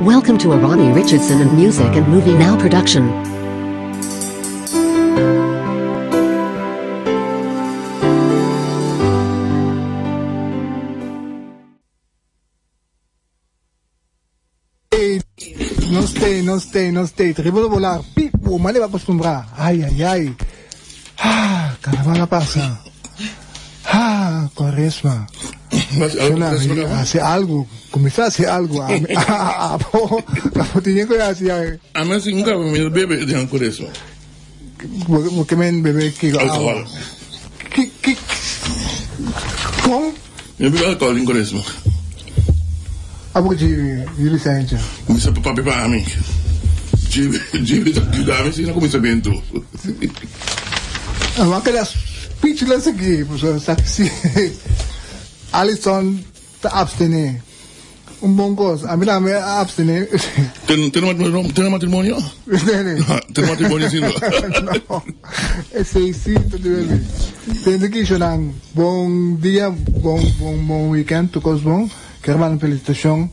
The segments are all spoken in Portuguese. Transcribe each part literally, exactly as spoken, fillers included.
Welcome to a Ronnie Richardson and Music and Movie Now production. No stay, no stay, no stay. Tributo volar. Pipo, mali va acostumbrar. Ay, ay, ay. Ah, carnaval la pasa. Ah, Cuaresma. Hace algo. Comienza a hacer algo. A po, tiene que hacer. A mí sí nunca me bebe de Cuaresma. Porque me bebe que alcohol. ¿Qué, qué? ¿Cómo? Me bebe alcohol en Cuaresma. Apa que Jimmy Sánchez? Começa a papai para mim. Jimmy, Jimmy tá cuidando, mas não começa bem tu. Ah, aquelas speechless aqui, professor, sabe se Alison tá abstener. Um bom coisa. A mim não é abstener. Tem tem matrimônio? Tem matrimônio? Tem matrimônio sim. Não. Esse sim, tudo bem. Tem aqui chorando. Bom dia, bom bom bom weekend, tudo bom? Quero mandar uma felicitação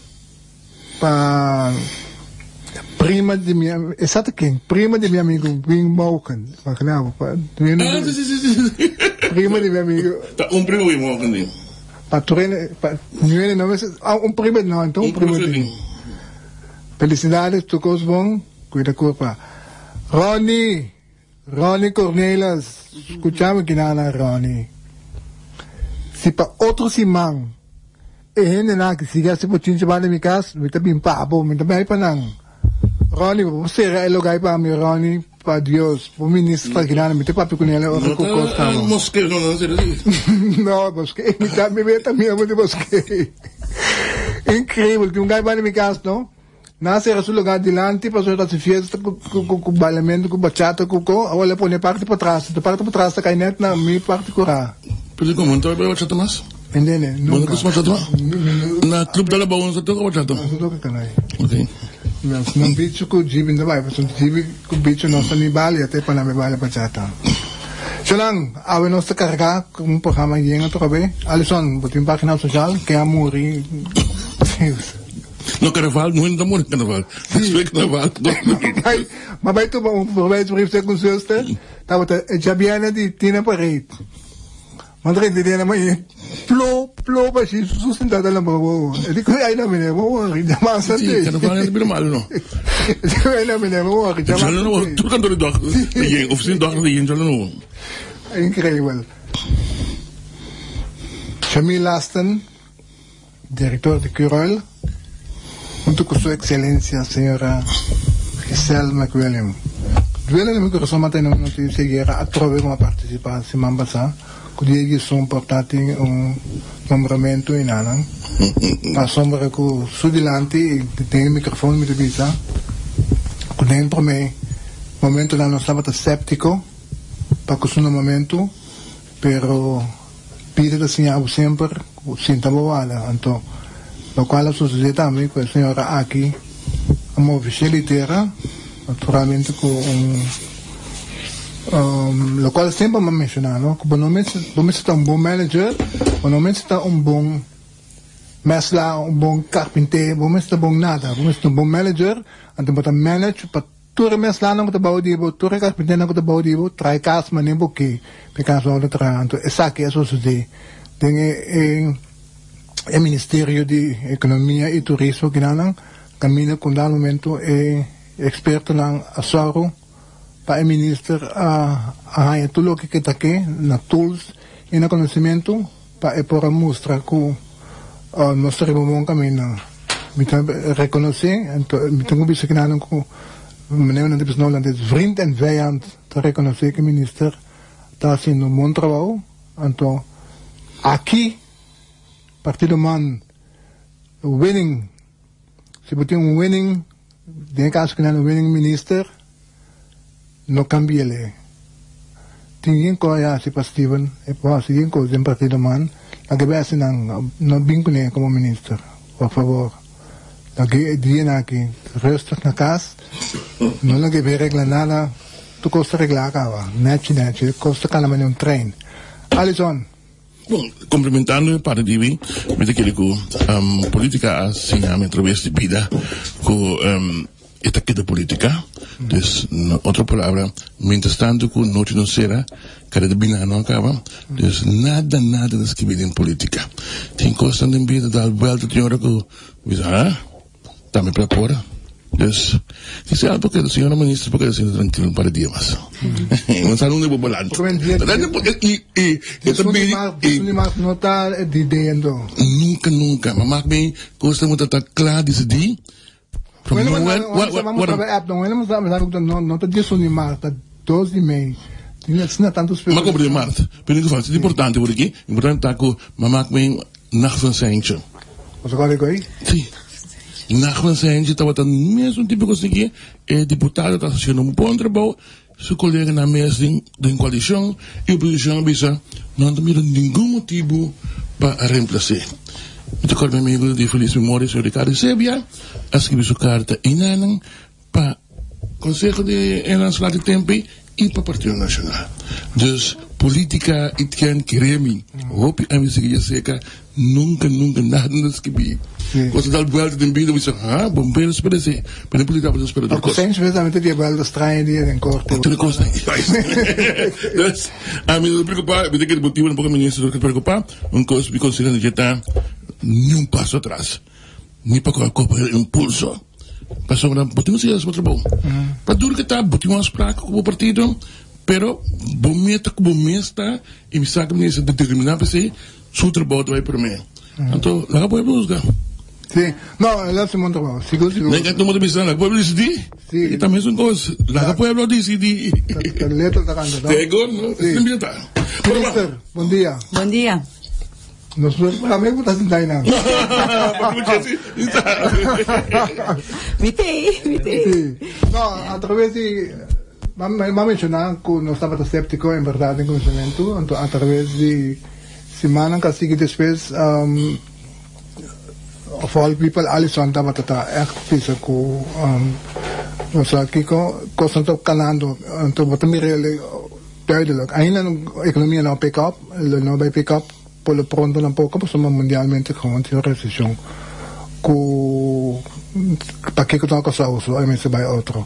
para prima de minha, exato quem? Prima de meu amigo Wing Moken. Claro, ah, sim, sim, sim. Prima de meu amigo. Um primo Wing Moken. Patrone, não não ah, um primo não, então um primo. Felicidades, tudo bom? Cuida culpa. Ronnie, Ronnie Cornelis, escutamos que nada Ronnie. Se para outro simão eh na que siga se potin sa bala mi kas mi tabi pa abo mi tabi pa nang Ronnie po sira elogay pa mi Ronnie pa Dios po ministra kinana mi tabi ko nila o ko costa mo mosque no no sira no mosque mi tabi mi tabi mo di mosque incredible que un guy pa mi kas no nasa sa lugar dilante pa sa si fiesta ko ko balamento ko bachata ko ko wala po ne parte pa atrás to parte pa atrás kay net na mi parte ko ra pero como entonces vai bachata mas Entende? Nunca. Você bachata? Na clube da Labaon você toca bachata? Eu toco canai. Ok. Mas não bicho com o Jibi ainda vai, mas o Jibi com o bicho não está nem bali até para não me bali bachata. Senang, awe nós te carregar com um programa aí em outro bem. Alison, botem página social que é amor e no carnaval, não é no amor carnaval. Isso é carnaval. Mas mas vai tu um provéio de brief com seus te. Tá bota, já viene de Tina Parade. Mandre de Tina mais plo plo pa si sustentada lang mo. Edi ko ay namin eh mo, rinda masan de. Sì, carnaval è malo no. Edi ko ay namin eh mo, rinda masan. Giallo no, tu canto di doc. Yen, of sin doc di yen giallo no. Incredible. Shamil Aston, director de Curel, junto con su excelencia señora Giselle McWilliam. William mi corazón mata en una noticia que era a trove como participa si mambasa. Kudigi sono portati un nombramento in Anan. Pa sombra ko su dilanti tem il microfono mi divisa. Con dentro me momento non stava septico pa questo momento però pide da segnalo sempre senta boala anto lo quale succede a me questa signora Aki a mo facilitera naturalmente con un Um, lo quale sempre mi ha menzionato, quando non è un buon manager, quando non è un buon mesla, un buon carpentier, quando non è un buon nada, quando è un buon manager, quando è un manager, per tutte le mesla non è un buon tutte le carpentier non è un buon tre casi ma non è un buon per caso ho detto, e sa che è successo, il Ministerio di Economia e Turismo che hanno cammina con dal momento è esperto in Asoro, pa el minister a a tulo que que take na tools e na conhecimento pa e por mostrar que nós teremos um caminho me reconhecer então me tenho visto que não com meneer de pessoal lá de vriend en vijand te reconhecer que o minister está fazendo um bom trabalho então aqui partido man winning se botar um winning de caso que não winning minister no cambiele. Tingin ko ya si pa Steven, e po sigin ko din partido man, nagabasa ng no bingko niya como minister. Por favor. Lagi di na ki resto na kas. No lagi be regla nada. Tu costa regla ka wa. Nachi nachi costa ka naman yung train. Alison. Bom, complementando para Divi, met aquele que um, política assim a através de vida, que um, esta que da política, dus no, outra palavra, mientras tanto que noite não será, cada de bina não acaba, dus nada, nada das que vem em política. Tem coisa de vida da volta de hora que, diz, ah, tá me para fora. Dus, disse, ah, porque a senhora ministra, porque a senhora tranquilo para dia, mas. Não sabe onde vou balançar. E, e, e também. Isso não está dizendo. Nunca, nunca. Mas bem, gosta muito de estar claro disso de. From nowhere. Não está dizendo mais, está doze e meio. Não tantos pessoas. Mas como de Marta, pero que fala, é importante por aqui, importante estar com, mas bem, na van Saintje. Você agora aí? Sim. Na van Saintje estava tendo mesmo tipo de coisa aqui, o deputado está fazendo um bom trabalho, seu colega na mesa de coalição, e a oposição disse, não tem nenhum motivo para reemplaçar. Muito caro, meu amigo de feliz memória, senhor Ricardo Sebia, escreveu sua carta em Nanan para o Conselho de Nacional de Tempo e para o Partido Nacional. Dus, política, it can querem, hope a minha seguida seca, nunca, nunca, nada nos que vi. Quando dá o volta de vida, você ah, bombeiros espera se, para política para esperar. O Conselho precisamente die wel de strijd die in korte. Tudo costa. Dus, a mim não preocupa, me tem que motivo um pouco ministro que preocupar, um coisa me considera que está nenhum passo atrás, nem para colocar impulso. Passou na, botimos isso muito bom. Para duro que está, botimos para com o partido. Pero, bom meta que bom mesta, e me saca me isso determinar para ser, seu trabalho vai para mim. Então, lá vai buscar. Sim, não, ela se monta mal. Seguro, seguro. Nem que tu monta pensando, lá vai decidir. Sim. E também são coisas. Lá vai decidir. A letra da cancha, não? Tego, não? Sim. Minister, bom dia. Bom dia. Nós também vamos estar sentando aí, Vitei, vitei. Não, através de... Vamos mencionar que não estava escéptico, em verdade, em conhecimento, então, através de semana que sigue depois, um, of all people, Alison estava echt pisa que, um, nós aqui, coisa estava calando, então, wat meer duidelijk. Eindelijk, de economie nou pick-up, nou bij pick-up, por lo pronto un poco, pues somos mundialmente con una recesión. ¿Para qué tengo que usar? A mí se va a otro.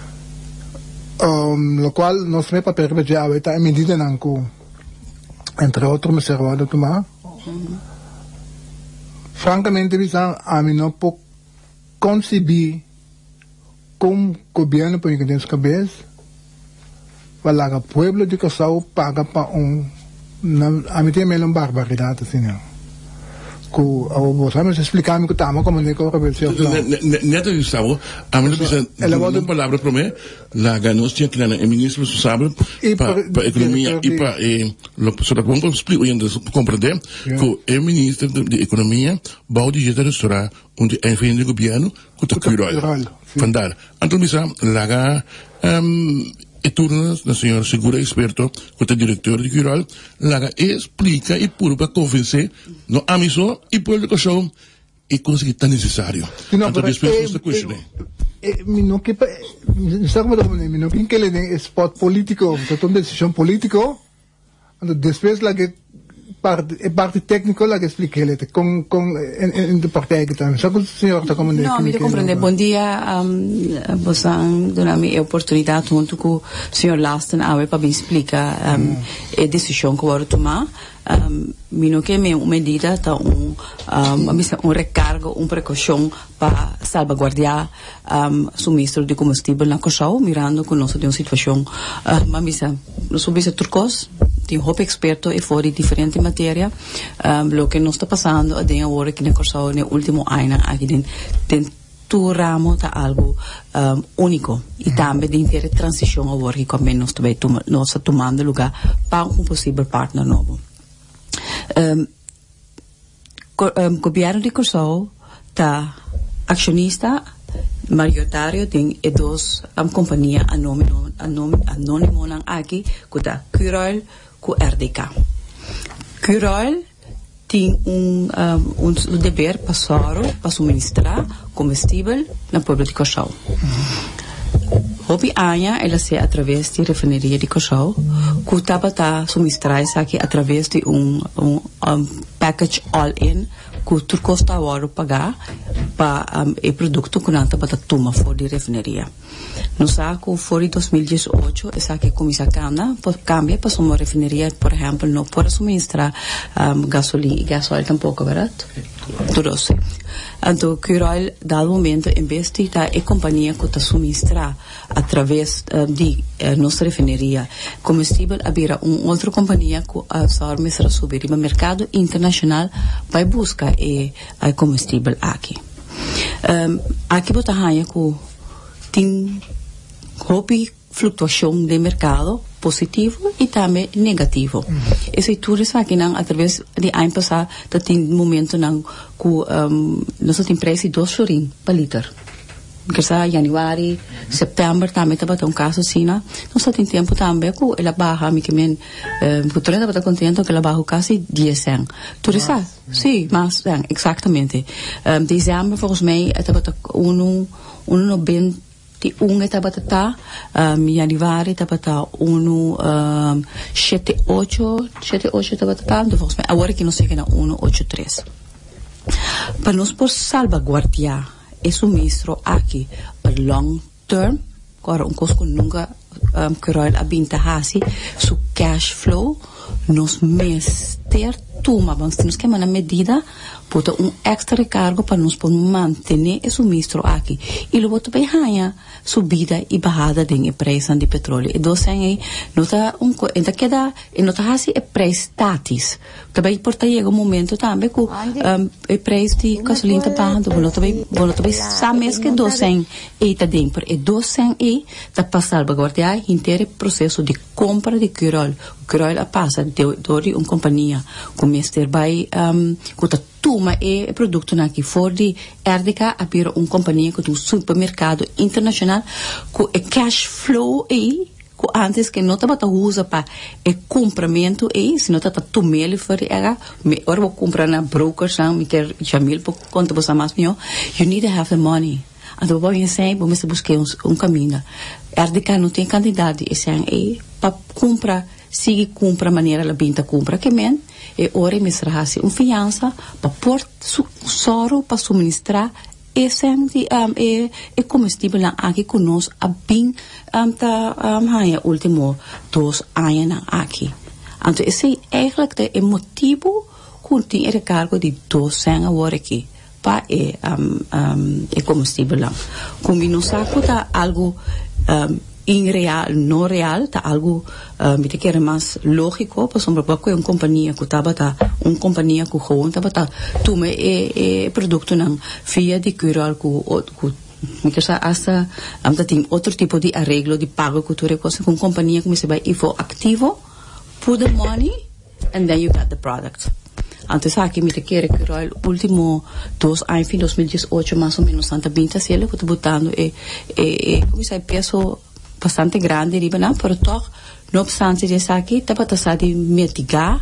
Um, lo cual nos me para perder ya ahorita en medida en que entre otros me cerró de tomar. Francamente, a mí no puedo concebir como gobierno por que cabeza para el pueblo de Cusau paga para un a mí tiene una barbaridad assim, não. Que vos sabes explicar me que estamos como de correção. Neto Gustavo, a mim não precisa uma palavra para mim, lá ganostia que é ministro responsável para economia e para sobre como explico ainda compreender que é ministro de economia vai dirigir restaurar onde é enfim do governo que está curado. Vandar. Então misa lá e turnos da senhora Segura Experto, que é diretor de Cural, lá explica e puro para convencer no amiso e por o show e conseguir tão necessário. Então depois esta questão. Não que sabe como é, não que ele tem spot político, então decisão político, então depois lá que parte parte técnico lá que explica ele com com em de pratica também. Só que o senhor está como não, me compreende. Bom dia, um, você dona-me a oportunidade junto com o senhor Lasten para me explicar um, a decisão que eu vou tomar. Um, mino que é uma medida, tá, um, um, um recargo, uma precaução para salvaguardar um, suministro de combustível na Cusau, mirando que nós temos uma situação, uh, mas nós somos turcos, tem um experto e fora de diferente matéria, um, o que nós está passando, a hora que na Cusau, no último ano, aqui dentro tu ramo tá algo um, único e também de ter transição agora que como nós estamos tomando lugar para um possível partner novo. Um, um, governo de Cusau está acionista maioritário tem duas um, companhias anônimo anônimo aqui que está Cural com R D K. Cural tem um, um, um dever passado para suministrar combustível no povo de Cusau. Hopi Anya, ela se através de refineria de Cachau, que tabata suministrar aqui através de um, um, um package all-in, que tu custa agora pagar para um, o produto que não tabata toma fora de refineria. No saco, fora de dois mil e dezoito, essa que começa a cambia para uma refineria, por exemplo, não pode suministrar um, gasolina e gasóleo tampouco, verdade? Tudo assim. Então, Curol, dado momento, em vez de estar a companhia que está suministrar através uh, de uh, nossa refineria combustível, haverá uma outra companhia que uh, só vai subir no mercado internacional vai buscar o combustível aqui. Um, aqui botar raia que tem hobby flutuação de mercado positivo e também negativo. Esse tudo isso aqui não através de ano passado tem momento não que um, nós temos preço de dois florim para litro. Que sa januário, setembro também estava um caso assim, não? Nós só tem tempo também que ela baixa, me que men, que tu estava contento que ela baixa quase dez cent. Tu isso? Sim, mas exatamente. Um, dezembro volgens mij estava um um noventa um estava tá, um, januário estava tá um um, sete oito sete oito estava tá, volgens mij agora que não sei que na um oito três. Para nós por salvaguardar e suministro aqui a long term, agora um coisa que nunca um, Curol a binta hasi, su cash flow, nos meses ter toma, vamos ter que uma medida, bota um extra recargo para nos poder manter o suministro aqui. E lo bota bem raia, subida e bajada de preço de petróleo. E dois aí, nota um, ainda queda, e nota hasi é preço statis. Também por ter chega um momento também que um, o preço de gasolina está bajando, bom, também, bom, também sabe mesmo que dois aí está dentro. E dois aí está para salvaguardar o inteiro processo de compra de Curol. O Curol a passa de, de uma companhia com Mister Bay, um, que toma e produto aqui fora de R D K, abrir uma companhia que tem um supermercado internacional com é cash flow e que antes que não estava usa para é compramento e se não estava tomando fora era agora vou comprar na brokers não me quer Jamil por conta você mais meu you need to have the money. Então vou dizer vamos buscar um, um caminho. R D K não tem quantidade esse é para comprar siga compra maneira la binta compra que men e ora me será um fiança para pôr soro para suministrar esse um, e, e combustível aqui conosco a bem um, tá um, haia último dois anos aqui. Então esse é eigenlijk é motivo que tem recargo de dois anos agora aqui para e um, um, e combustível lá. Como não sabe tá algo um, in real, no real, tá algo uh, me que era mais lógico, por exemplo, porque uma companhia que estava tá, uma companhia que gewoon estava tá, toma e, e produto não, via de Curol que que me que sa hasta am um, tem outro tipo de arreglo de pago que tu recosa com companhia que me se vai e for ativo, put the money and then you got the product. Antes aqui me que era Curol último dois anos, dois mil e dezoito mais ou menos tanta vinte se ele que botando e e como se peso bastante grande, riba não, pero toch, no obstante disso aqui, está para de mitigar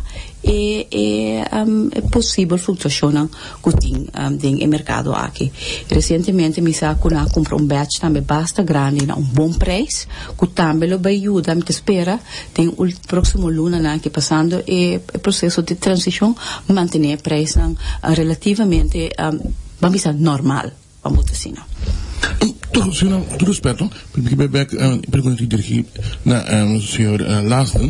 e é um, é possível flutuação que tem um, tem mercado aqui. Recentemente, me sa que na comprou um batch também basta grande, um bom preço, que também lo vai ajudar, me espera, tem o próximo luna na que passando e o processo de transição manter o preço um, relativamente, um, vamos dizer, normal, vamos dizer assim, não. Toch, senhor, tudo respeito, porque eu back pergunta aqui na senhor Lasten,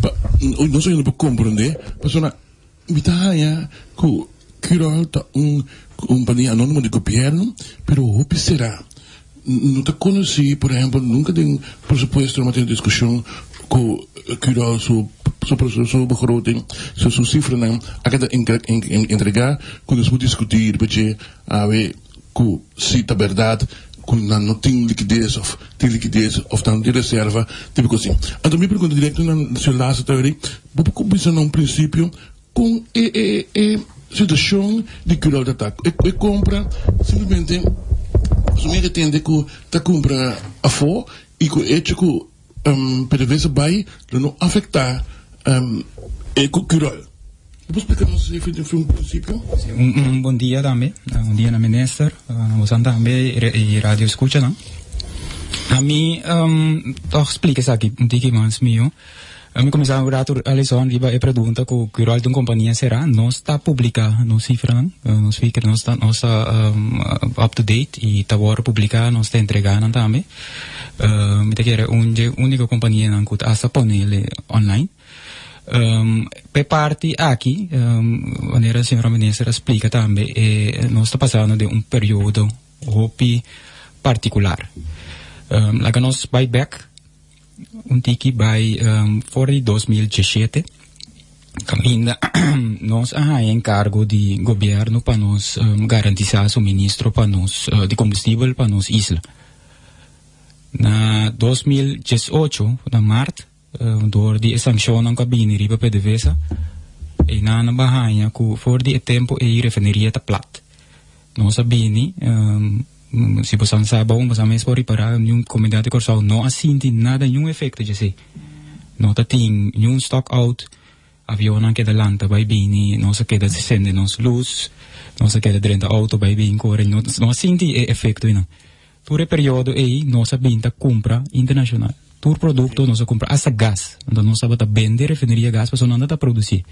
não sei para compreender, mas na mitad que Curol tá um companhia anônima de governo, pero o que será? Não te conheci, por exemplo, nunca tem pressuposto uma discussão com Curol su su processo begroting, su su cifra não, a cada entregar, quando se discutir, porque a ver que se a verdade que não tem liquidez of tem liquidez of não tem reserva tipo assim. Então me pergunta direto na sua laatste teoria, como bisa num princípio com e e e situação de Curol de ataque. E, e compra simplesmente se me entende que tá compra a fo e que é que um per vez vai não afetar um e com Curol. Posso explicar-nos se um princípio? Um, um bom dia também, um dia na ministra, uh, você também e rádio escuta, não? A mim, um, toch explica isso aqui, um pouquinho mais meu. A mim começar a orar a lição, riba é pergunta que o que rol de uma companhia será, não está publicar no cifra, não, não fica, não está, não está um, up to date e está agora publicar, não está entregando também. Uh, me que era a única companhia não que está a ele online. Um, per parte aqui, um, maneira a senhora ministra explica também, é, nós está passando de um período hopi particular. Um, lá que nós vai back um tiki by um, for dois mil dezessete caminha nós a encargo de governo para nos um, garantizar suministro para nos uh, de combustível para nos isla. Na dois mil dezoito, na março, uh, door die sanção não cabine riba P D V S A e na na bahia que for de tempo e refineria tá plat. Nós sabini um, se você não sabe bom, você mesmo pode reparar nenhum comunidade corsal não assinte nada nenhum efeito de si. Não tem nenhum stock out, avião não queda lanta vai bem, não se queda se sende não se luz, não se queda dentro do auto vai bem corre, não não assinte efeito não. Por período aí não se binta compra internacional. Todo produto não se compra essa gás, então não sabe tá vender refineria gás, mas não anda tá produzir.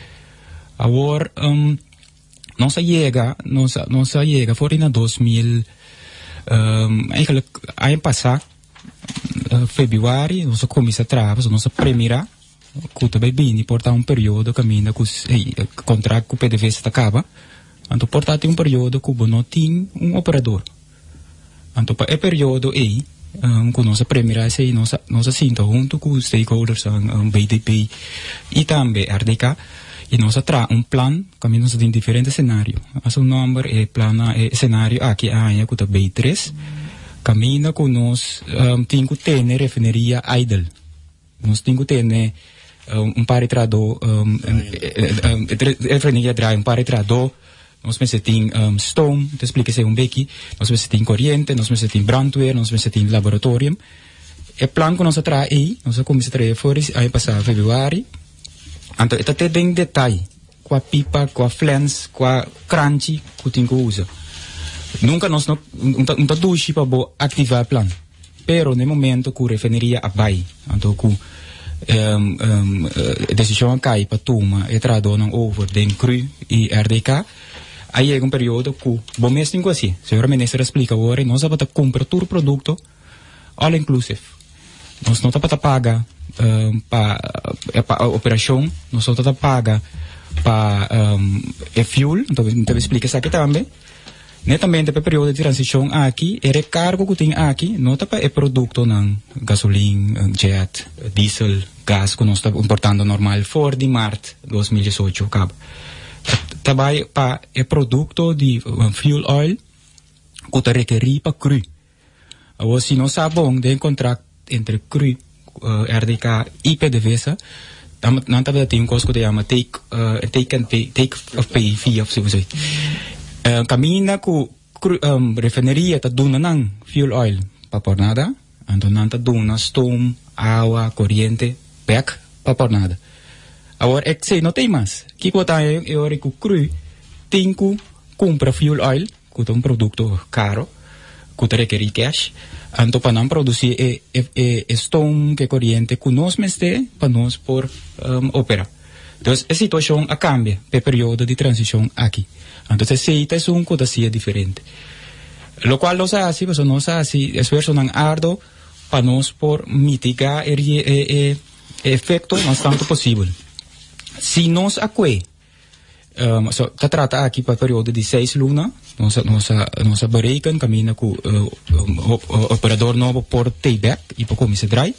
Agora um, não se chega, não se não se chega fora na dois mil Um, eigenlijk ano passado, uh, fevereiro, nós começamos a trabalhar, nós primeira, que também bem, portar um período caminho que o contrato com o P D V S acaba, então portar tem um período que não tem um operador. Então para esse período aí, um, que nós primeira aí nós nós sinto junto com os stakeholders, um, B D P e também R D K. E nós traz um plano, caminho nós tem diferentes cenários. As um número é plano é cenário aqui a que tá B três. Caminho com nós um, tem que ter refineria idle. Nós tem que ter um, um paritrador, um, refineria dry, um paritrador. Nós precisamos um, stone, te explica se um bequi. Nós precisamos corrente, nós precisamos brandweer, nós precisamos laboratório. O plano que nós traz aí, nós começamos a trazer fora, aí passar fevereiro. Então, ito te tem detalhe, com a pipa, com a flans, com a crunchy, que tem que usar. Nunca nós não, não tá duche para ativar o plano. Pero, no momento que a refineria abai, então, que um, um, a decisão cai para tomar, é traduzir over den cru e R D K, aí é um período que, bom mesmo assim, se a ministra explica agora, nós vamos comprar todo o produto, all inclusive. Nós não estamos a pagar um, para a operação, nós só estamos a pagar para um, o fuel, então eu explico isso aqui também. Netamente, para o período de transição aqui, o recargo que tem aqui, não está para o produto de gasolina, jet, diesel, gás, que nós estamos importando normal, for de março de dois mil dezoito, acaba. Também para o produto de um, fuel oil, que está requerido para cru. Ou se não sabe bom, de encontrar entre cru, uh, R D K e P D V S A, não está tem um costo que se chama take, uh, take and pay, take of pay fee of service. Uh, caminha com um, refineria está dando não fuel oil para por nada, então não está dando stone, água, corrente, back para por nada. Agora é que se não tem mais. Que quando é hora que o cru tem que comprar fuel oil, que é um produto caro, que requer cash. Então, para não produzir é, é, é stone, que é corrente, que nós mesmos para nós por um, operar. Então, a situação a cambia para o período de transição aqui. Então, se é um coisa diferente. O qual nós fazemos, nós fazemos esforço não arduo para nós por mitigar o efeito o mais tanto possível. Se nós acué, um, so, tá trata aqui para o período de seis lunas, nossa nossa nossa bereiken caminha com uh, um, o operador novo por payback e por como se drai.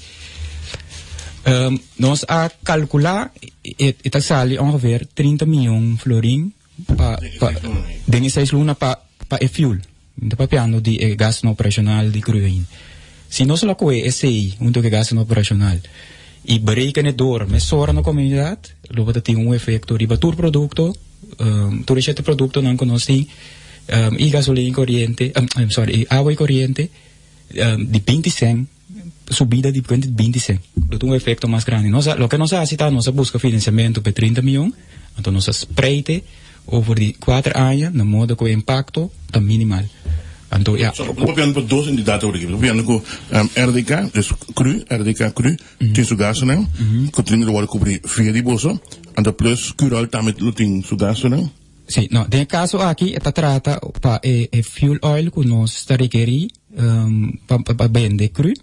Um, nós a calcular e está sali ongeveer trinta milhões florin para pa, de seis lunas para para fuel. Então para piano de eh, gás não operacional de cruin. Se nós lo coe esse aí, um do que gás não operacional e bereiken het door met zorgen na comunidade, logo dat tem um efeito riba todo produto, um, todo este produto não conhece um, e gasolina corriente, um, sorry, água e corriente um, de vinte cent, subida de vinte cent. Então um efeito mais grande. Nós, lo que nós fazemos, nós busca financiamento para trinta milhões, então nós spreite over de quatro anos, na modo que o impacto está minimal. Anto, ja. So, we hebben dos indicatoren. We hebben ook R D K, dus cru, R D K cru, tien sugasen. Continu de worden cobrir via die bossen. En de plus cural tamit lutin sugasen. Sì, no, nel caso aqui sta tratta pa e, e fuel oil che nos sta richieri um, pa, pa, pa vende cru.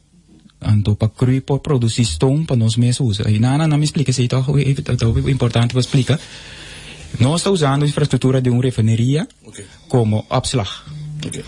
Anto pa cru por produzir stone pa nos mes usa. E nana non mi spiega se è importante per spiegare. Noi stiamo usando l'infrastruttura di una refineria okay. come opslag. Okay.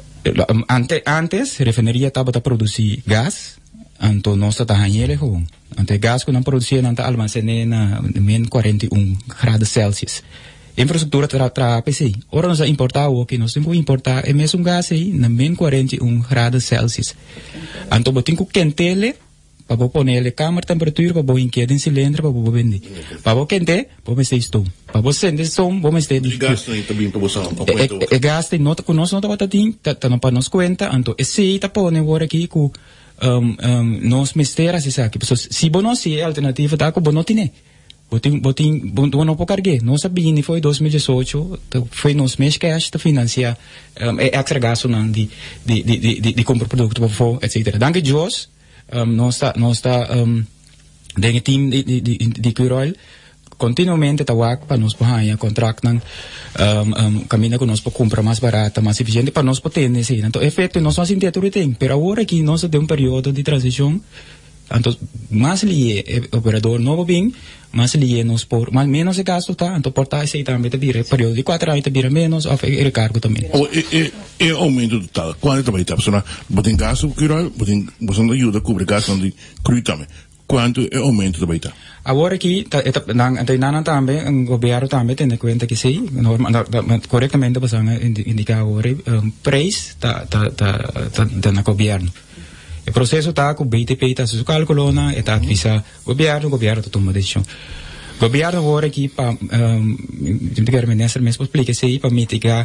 Ante, antes, la refineria estaba a producir gas, anto non sta tagliando gewoon. Ante gas que non producia nanta almacene na min quarenta e um graus Celsius. Infrastruttura tra tra P C. Ora nós importar o que nós temos que importar é mesmo gas aí na min quarenta e um graus Celsius. Anto botin ku quentele para vou poner a câmara temperatura para vou inquieta em cilindro para vou vender. Para vou quente, vou meter stone. Para vou acender stone, vou meter de gas também para você. É gas tem nota com nós não tá batendo, tá não para nós conta, então esse tá pone agora aqui com um um nós mistera se sabe, pessoas se bom não se alternativa tá com bom não tem. Botin botin bom não pode carregar. Nós sabia foi dois mil e dezoito, foi nos mês que a financiar é extra gasto não de de de de de comprar produto para for, etcétera. Danke Jos. Um, nós está nós está um, dentro team de de de, de Curoil continuamente tawag para nós pahanha contract ng um, um, caminho que nós para comprar mais barata mais eficiente para nós poder nesse então efeito nós não sentir tudo tem pero agora que nós tem um período de transição então mais li operador novo bem mais li nos por mais menos de gasto tá então portar esse também também período de quatro anos também menos of recargo também o e e aumento total quanto também tá pessoal botem gasto Curoil botem você não ajuda a cobrir gasto de cru também quanto é aumento também tá agora aqui nang antay nanan também ang gobyerno também tem conta que sim corretamente basang indicar agora um, preço tá tá tá tá na gobyerno o processo tá com B T P tá su cálculo na e tá visa gobyerno gobyerno toma decisão gobyerno agora aqui para um, indicar ministro mesmo explica se para mitigar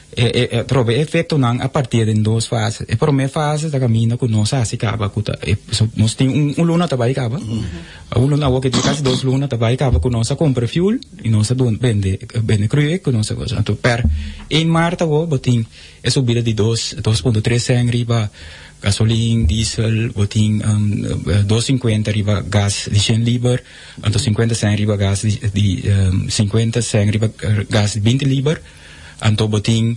e e trove efeito não a partir de duas fases e primeira fase da caminho com nós assim acaba com nós tem um, um luna também acaba um luna o que tem quase dois luna também acaba com nós compra fuel e nós vende vende cru com nós coisa então per em março o botin é subida de dois ponto três cem riba gasolina diesel botin um, dois cinquenta riba gas de cem liber então cinquenta cem riba gas de, de um, cinquenta cem riba gas de vinte liber anto botin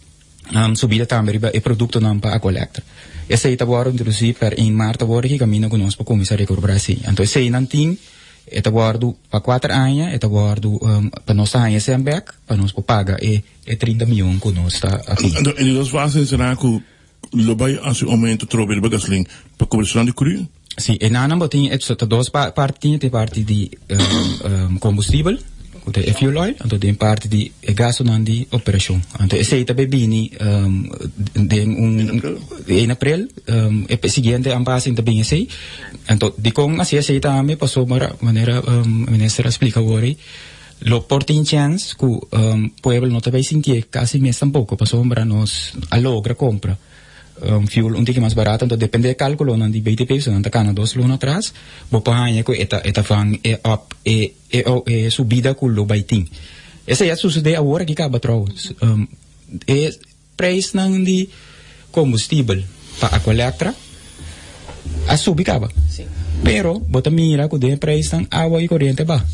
um, subida também riba e produto não para a coleta esse aí tá agora introduzir per em março agora que caminho com nós para começar a recuperar assim então esse aí não tem é agora para quatro anos é agora um, para nós tá esse back para nós pagar e e trinta milhões com nós tá aqui então em duas fases será que lo vai a su aumento trobe de gasolina para cobertura de cru sim e nana botin é só duas partes tem parte de um, um, combustível é fuel oil, então tem parte de gas não de operação. Então esse aí também bini um, de um em abril, um, e seguinte ampassem também esse. Então de com assim esse também passou para maneira um, ministra explica agora. Lo portin chance que um, pueblo não também sentir quase mês tampouco passou para nós a logra compra. Um, fuel um pouco mais barato, então depende do cálculo não de B T P, se não está cana dois anos atrás, vou pagar que eta eta fang e up e e e subida com o baiting. Essa é sucede agora que acaba trous. Um, e preço não de combustível para a coleta a subir acaba. Sim. Pero bota mira que de preço não água e corrente ba.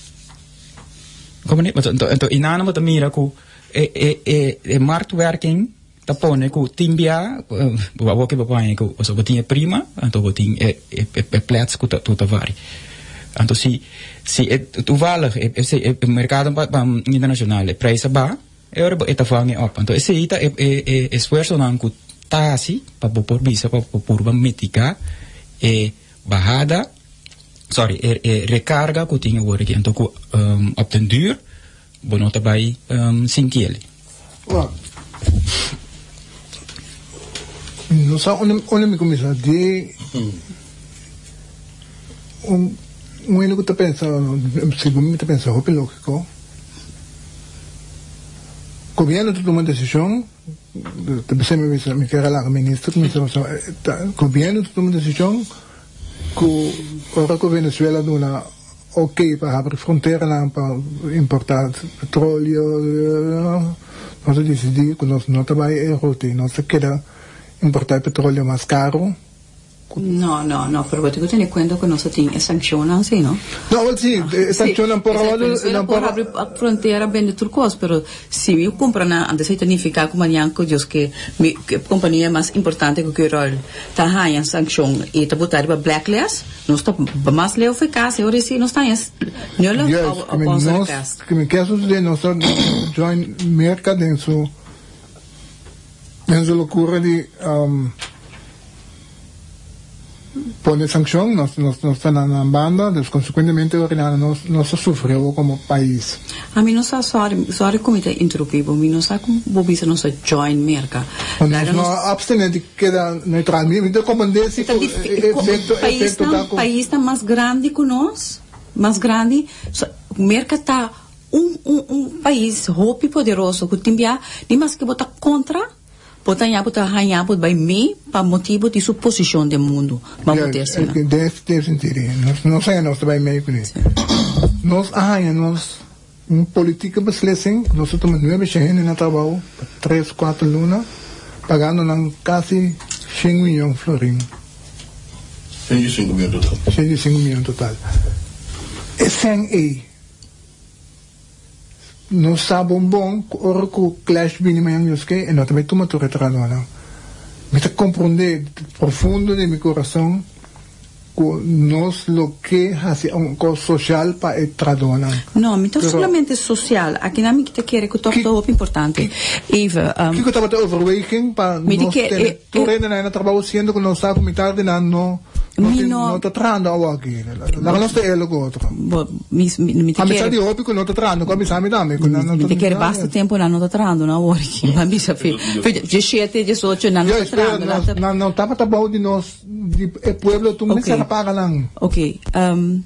Como né? Então então inana bota mira que e e e e marktwerking tapone ku timbia o que papai ku o botinha prima então botinha é é plats ku tu tavari então se se tu vale esse mercado internacional preço ba é hora é tafange op então esse ita é é esforço não ku tasi para por bisa para por mitigar é bajada sorry é recarga ku tinha agora aqui então ku op den duur bono tabai cinquele não só onde onde me começa de um um ele que tá pensando segundo me tá pensando é lógico governo toma uma decisão também me me quer lá o ministro me governo toma uma decisão que agora o Venezuela não ok para abrir fronteira lá para importar petróleo nós decidimos que nós não trabalhamos em ruta e nós queremos importar petróleo mais caro. No, no, no, pero tengo que tener cuenta que no se tiene sancionan, ¿sí, no? No, sí, sancionan por ahora. No por abrir frontera vende turcos, pero si yo compro antes de significar como mañana que yo que mi compañía más importante que quiero está en sanción y está botar para blacklist, no está más leo eficaz, ahora sí no está es no lo nós que me caso de nós join mercado en su en su locura de um, pone sanción, nos, nos, nos están en la banda, pues, consecuentemente nos, nos sufrió como país. A mí no sé, sorry, sorry comité interrumpido, a mí no sé cómo vos no se join merca. Nos no abstener de quedar neutral, me como decir efecto, efecto. País está más grande que nós, más grande, merca está un, un, un país hope poderoso, que tem ni más que votar contra. Botar ya botar hanya bot by me para motivo de su posición del mundo. Vamos a ter sim. Deve ter sentido. Nós não sei nós by me com isso. Nós hanya nós um política beslissing, nós estamos nove meses na trabalho, três, quatro lunas, pagando nang quase cem milhões florim. cento e cinco milhões total. cento e cinco milhões total. É cem aí. Não sabe um bom, ora que o clash vini manhã que e não também toma tu retrado não. Me te compreender profundo de meu coração que nós lo que hace um coisa social para el tradona. Não, me não solamente social. Aqui na minha te quer que toque muito importante. Eva, um, que eu estava te overweigen para nós ter tu renda na trabalho sendo que nós sabe mitad de ano. No está trando agua aquí. La conoce él o otro. Mi mi te quiere. A mí sabe que no está trando, come sa mi dame, con no te quiere basta tempo na no está trando na agua aquí. Ma mi sa fi. De siete, de ocho na no está trando. No no tapa tapa de nós de pueblo tu me se paga lang. Okay. Um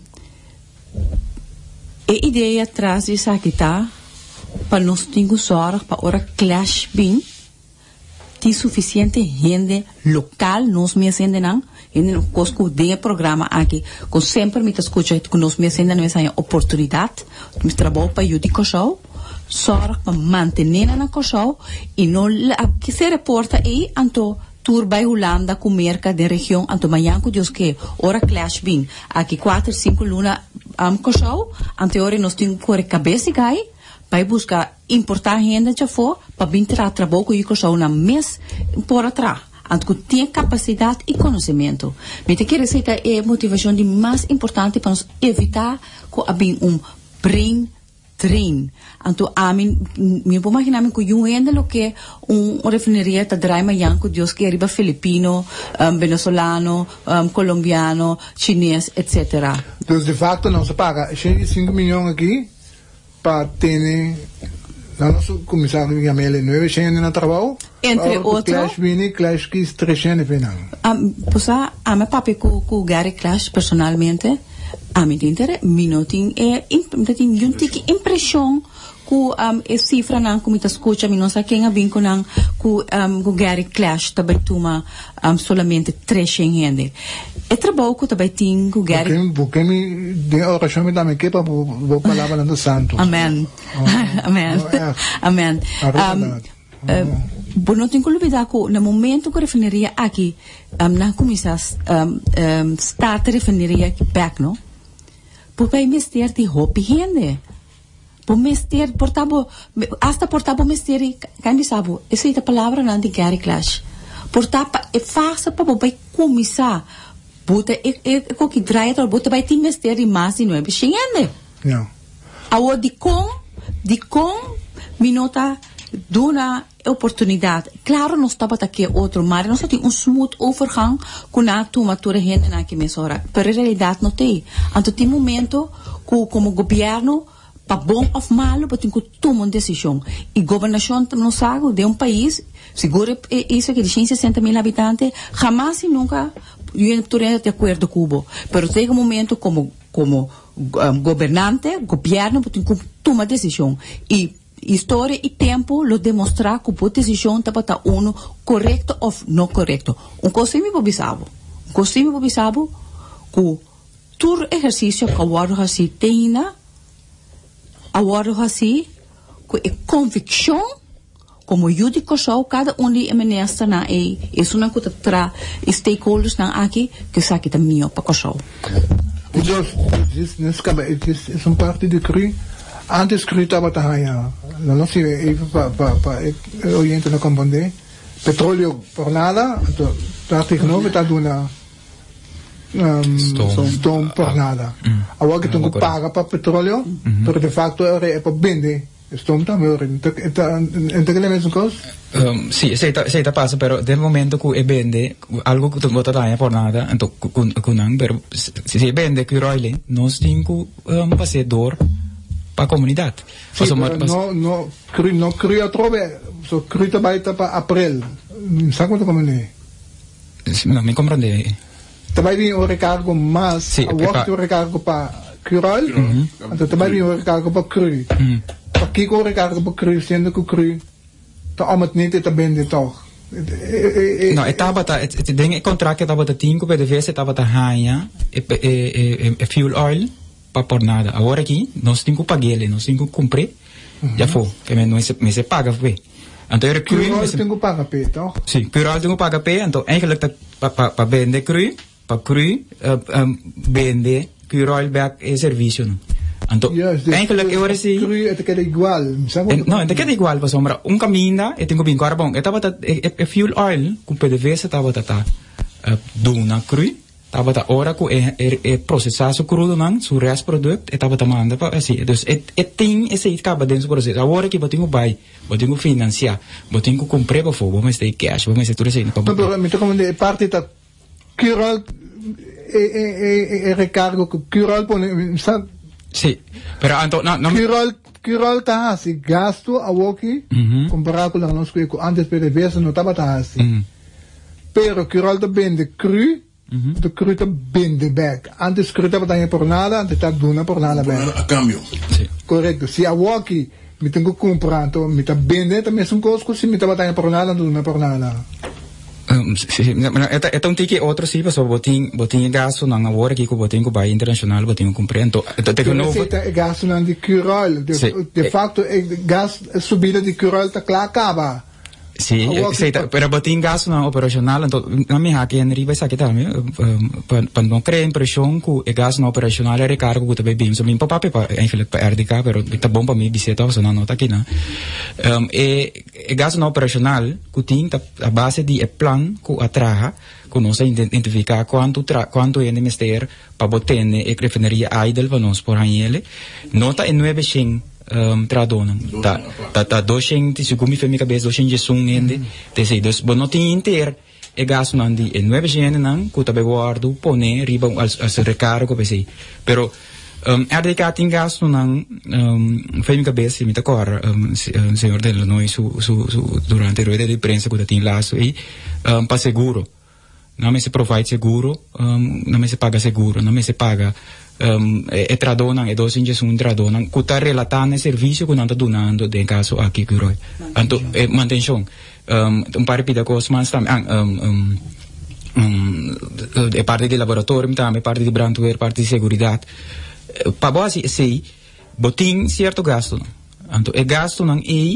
e ideia atrás disso aqui tá para nós tingo sorte para ora clash bem. Tem suficiente gente local nos me acende não e no cosco de programa aqui com sempre me escuta que nos me acende não é oportunidade me trabalho para eu de coxão só para manter na coxão e não que se reporta aí anto tour by Holanda com merca de região anto manhã que Deus que ora clash bem aqui quatro cinco luna am coxão anterior nós temos por cabeça gai vai buscar importar renda já for para vir tirar trabalho com isso só na mês por atrás antes que tenha capacidade e conhecimento me te quero dizer é a motivação de mais importante para nós evitar que haja um brain drain então a mim me vou imaginar que eu ainda lo que um refineria tá drai manhã que Deus que arriba filipino um, venezolano um, colombiano chinês etc. Então de facto não se paga cento e cinco milhões aqui para ter o nosso comissário que chama ele nove cem na trabalho entre outros clash vini clash que trecento venang um pois a a meu papi com com Gary Clash personalmente a mim intere minutin é tem um tique impressão ku um e cifra nan ku mita escucha mi non sa quem vem com nan ku um ku Gary Clash também tuma um solamente trecento gente e trabalho que também tem com Gary porque me de oração me dá me que para vou palavra do santo amém amém amém Bom, não tenho que olvidar que no momento que a refineria aqui um, na comissão um, um, start a refineria aqui back, não? Porque mister de hopi gente. Por mister portabo hasta portabo mister quem me sabe essa é a palavra não de Gary Clash. Portapa é fácil para vai começar. Bota é é o que driver bota vai ter mister de mais de nove gente. Não. A de com de com minota duna oportunidade. Claro, não estava aqui outro, mas nós temos um smooth overgang com a tomatura gente na que me sora. Pero a realidade não tem. Então tem momento que como governo para bom ou malo, tem que tomar uma decisão. E a governação não sabe de um país, seguro isso que de cento e sessenta mil habitantes, jamais e nunca eu estou de acordo com Cuba. Pero tem um momento como como um, governante, governo, tem que tomar decisão. E história e tempo lo demonstrar que a decisão estava tá uno correto ou não correto. Um costume bobisabo. Um costume bobisabo que todo exercício que agora assim tem, agora assim que é convicção como judico show cada um de minister na e isso não custa tra stakeholders na aqui que sabe que mio para show. Então, nesse caso, é uma parte de cru. Antes cru estava tahaya. Não sei even para para para oriente na companhia. Petróleo por nada, então tá tegenover tá dona um, stone por nada. Agora que tu paga para petróleo, pero de facto é para vender. Stone também, então então é a mesma coisa. Um, sí, se está, se está pasa, pero del momento que e vende algo que tu bota daña por nada, então con con pero se se vende que roile, nós temos um, passador para a comunidade. Sim, sí, não não cru não cru trove, só cru também tá para abril. Sabe quanto como é? Não me compreende. Também vem o recargo mas sí, a work o recargo para crual, então também vem o recargo para cru. Aqui o recargo para cru, sendo que cru tá amat niet te bende toch. No, etapa ta den contract etapa ta cinco P D V etapa ta hanya e e e fuel oil pa por nada. Agora aqui nós temos que pagar, nós temos que cumprir. Já foi, que me não se me se paga foi. Então eu cru, nós temos que pagar P, toch? Sim, crual temos que pagar P, então eigenlijk ta pa pa vende cru, pa cru vende crual back e serviço. Então, yes, eigenlijk eu resi é te queda igual, sabe? Não, é te queda igual, para sombra. Um caminho, eu tenho bem carbon. Eu tava é fuel oil com P D V, você tava tá duna cru, tava tá hora com é é processado crudo não, o resto produto, eu tava tá manda para assim. Então, é é tem esse acaba dentro do processo. Agora que eu tenho buy, eu tenho financiar, eu tenho que comprar para fogo, mas tem cash, mas é tudo assim. Mas me toca de parte da cural é é é recargo que cural põe, sabe? Sí, pero anto no no Cural cural tá assim, gasto a walkie comparado com nós que antes P D V não estava tá assim. Pero cural tá vende cru, do cru tá vende back. Antes cru tava tá por nada, antes tá duna por nada back. A cambio. Sí. Correto. Se a walkie me tenho que comprar, então me tá vende também são coisas se me tava tá por nada, duna por nada. Um, sí, esta esta un tiki otro sí, pues botín botín gasto nan agora que ko botín ko ba internacional botín comprendo. Então te novo. Esta gasto nan de cural, de, sí. de facto é gas subida de cural tá claro acaba. Sí, sí, pero botín gasto nan operacional, então na minha aqui en riba essa que tá, para não criar impressão que o gasto não operacional é recargo que também bem, so min papá para eigenlijk para R D K, pero tá bom para mim visita, so não nota aqui, né? Um, e o gasto não operacional que tem a base de plan que atraja, que nós identificar quanto tra quanto é necessário para botar e refineria idle para nós por aí ele, nota em nove cem um, tradona ta ta ta docente se como me cabeça docente de som ende te sei dos bono tem inteiro e gasto não de nove cem não que tá guardo pone riba al al recargo pensei pero um, R D K tem gasto não um, foi minha cabeça me tá cor um, senhor dele não su, su, su, durante a roda de prensa que tem lá e um, para seguro não me se provide seguro um, não me se paga seguro não me se paga um, e tradonam e dois injeções tradonam que está relatando o serviço que não está donando em caso aqui que roi então é manutenção um, um par de coisas mas também um, um, um, é parte de laboratório também é parte de brandware parte de seguridade para base sei botim certo gasto então é gasto não é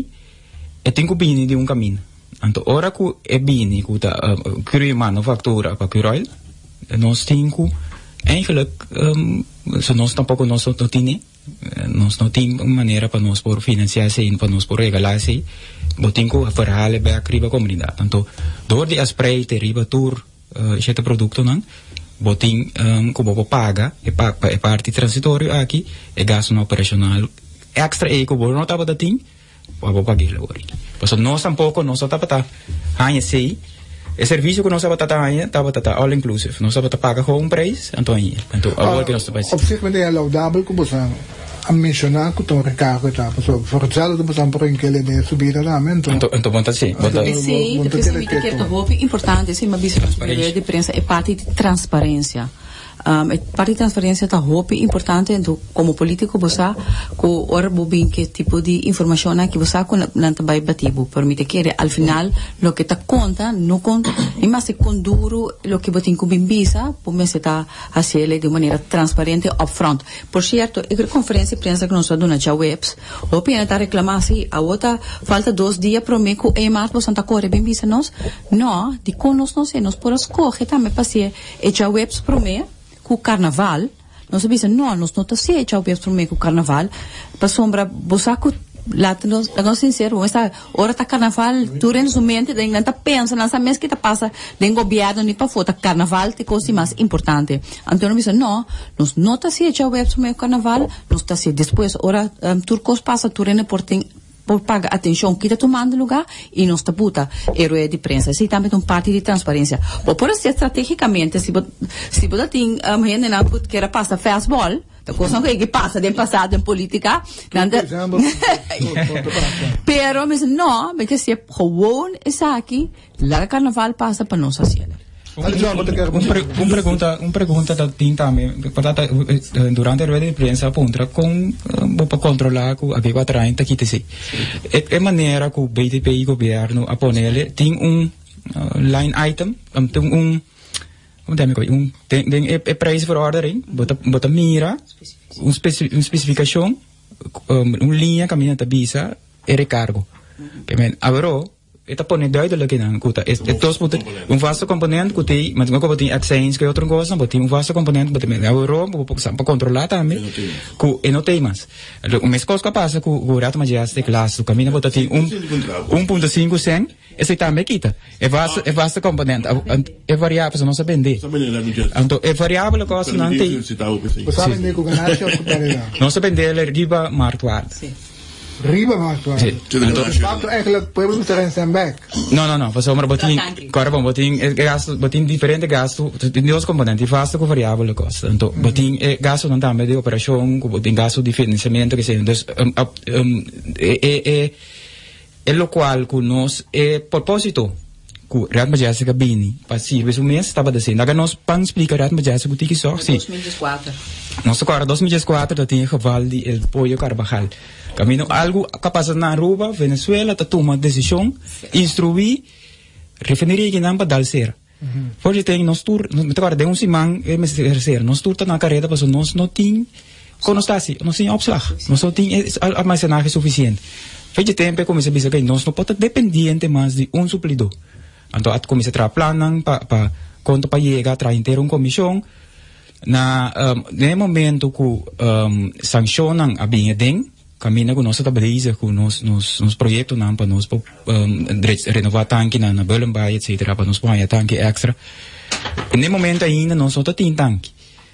é tem que vir de um caminho então ora que é bem que está criar manufactura para curar nós temos eigenlijk um, so nós tampouco nós não temos nós não temos maneira para nós por financiar se para nós por regalar se botem que verhalen bij a comunidade então door die aspreite riba tour este produto não botem um, que bobo paga é pa, é parte transitório aqui é gasto no operacional extra é que bobo não estava da tim bobo pagar agora porque nós tampouco nós não estava tá hanya sei o serviço que nós estava tratando estava tratando all inclusive nós estava paga com um preço então aí então agora que nós estamos op zich é laudável que você a mencionar que o recargo está por exemplo você por aquele de subida lá então então então bom tá sim bom tá sim porque se me quer que é importante sim mas isso de prensa é parte de transparência um, e parte de transferência tá roupa importante, então como político você com ora bobin que tipo de informação que você com não vai bater, permite que al final lo que tá conta não conta, e mas se com duro lo que botin com bimbisa, por me se tá hacerle de maneira transparente upfront. Por certo, e a conferência de prensa que nós dona já webs, o pena tá reclamar assim, a outra falta dois dias para mim com e mais você tá corre bimbisa nós, não, de com nós não sei, nós por escorrer também passei e já webs para mim com carnaval, nós sabia não, nós não tá se já webs para mim com carnaval, para sombra bosaco lá nós nós sincero, essa hora tá carnaval, tu resumente, daí não tá pensa nessa mês que tá passa, den governo nem para fora carnaval, te coisa mais importante. Então nós disse não, nós não tá se já webs para mim carnaval, nós tá se depois hora um, turcos passa, tu rene por tem por pagar atenção que está tomando lugar e não está puta herói de prensa. Isso também é uma parte de transparência. Ou por assim, estrategicamente, se se você tem uma gente que era passa fastball, a coisa que passa de passado em política, pero mas não, porque se gewoon is aqui, lá carnaval passa para nós assim. Un, pre, un pregunta, un pregunta da tin também, portanto, durante a rueda de prensa aponta com um, para controlar com a que quatro tá aqui se. É é maneira que o B T P e governo a ponele tem um uh, line item, um, tem um como tem um tem, tem é, é price for ordering, bota bota mira, um especi, uma especificação, um, uma linha caminha tabisa e recargo. Que men agora eta pone duidelijk in kuta es etos moet un vasto componente kuti mas não como tem exchange que outra coisa não tem um vasto componente mas também euro para controlar também ku e não tem mais o mês coisa passa ku o rato mas já se classe o caminho bota tem um um ponto cinco cent esse também quita é vasto é vasto componente é variável não se vende então é variável a coisa não tem não se vende ele riba martuar Riba maar toe. Dus wat eigenlijk proberen te gaan zijn back. No, no, no. Pas omra botin, corpo botin, gasto, botin diferente gasto, tem dois componentes, vasto com variável costa. Então, botin é gasto não também de operação, botin gasto de financiamento que seja. Então, é é é lo qual que nós é propósito que Real Majestic bini, para serviço mês estava dizendo, agora nós pan explica Real Majestic que só sim. dois mil e quatro. Nós agora dois mil e quatro já tinha geval de el pollo Carvajal. Camino algo capaz na Aruba, Venezuela, tá toma decisão, instruir, refineria que não para dar ser. Porque tem nós tur, agora de um simão é me ser, nós tur tá na carreira, mas nós não tem constância, nós tem opslag, nós não tem armazenagem suficiente. Faz tempo como se diz que nós não pode dependente mais de um suplidor. Então at começa a trabalhar planan pa pa quanto para chegar a trazer inteiro uma comissão na um, no momento que um, sancionam a bem den caminha com nossa tabeliza com nos nos nos projetos não para nós um, renovar tanque na na Bellenbay etc para nós põe tanque extra no momento ainda nós só tem tanque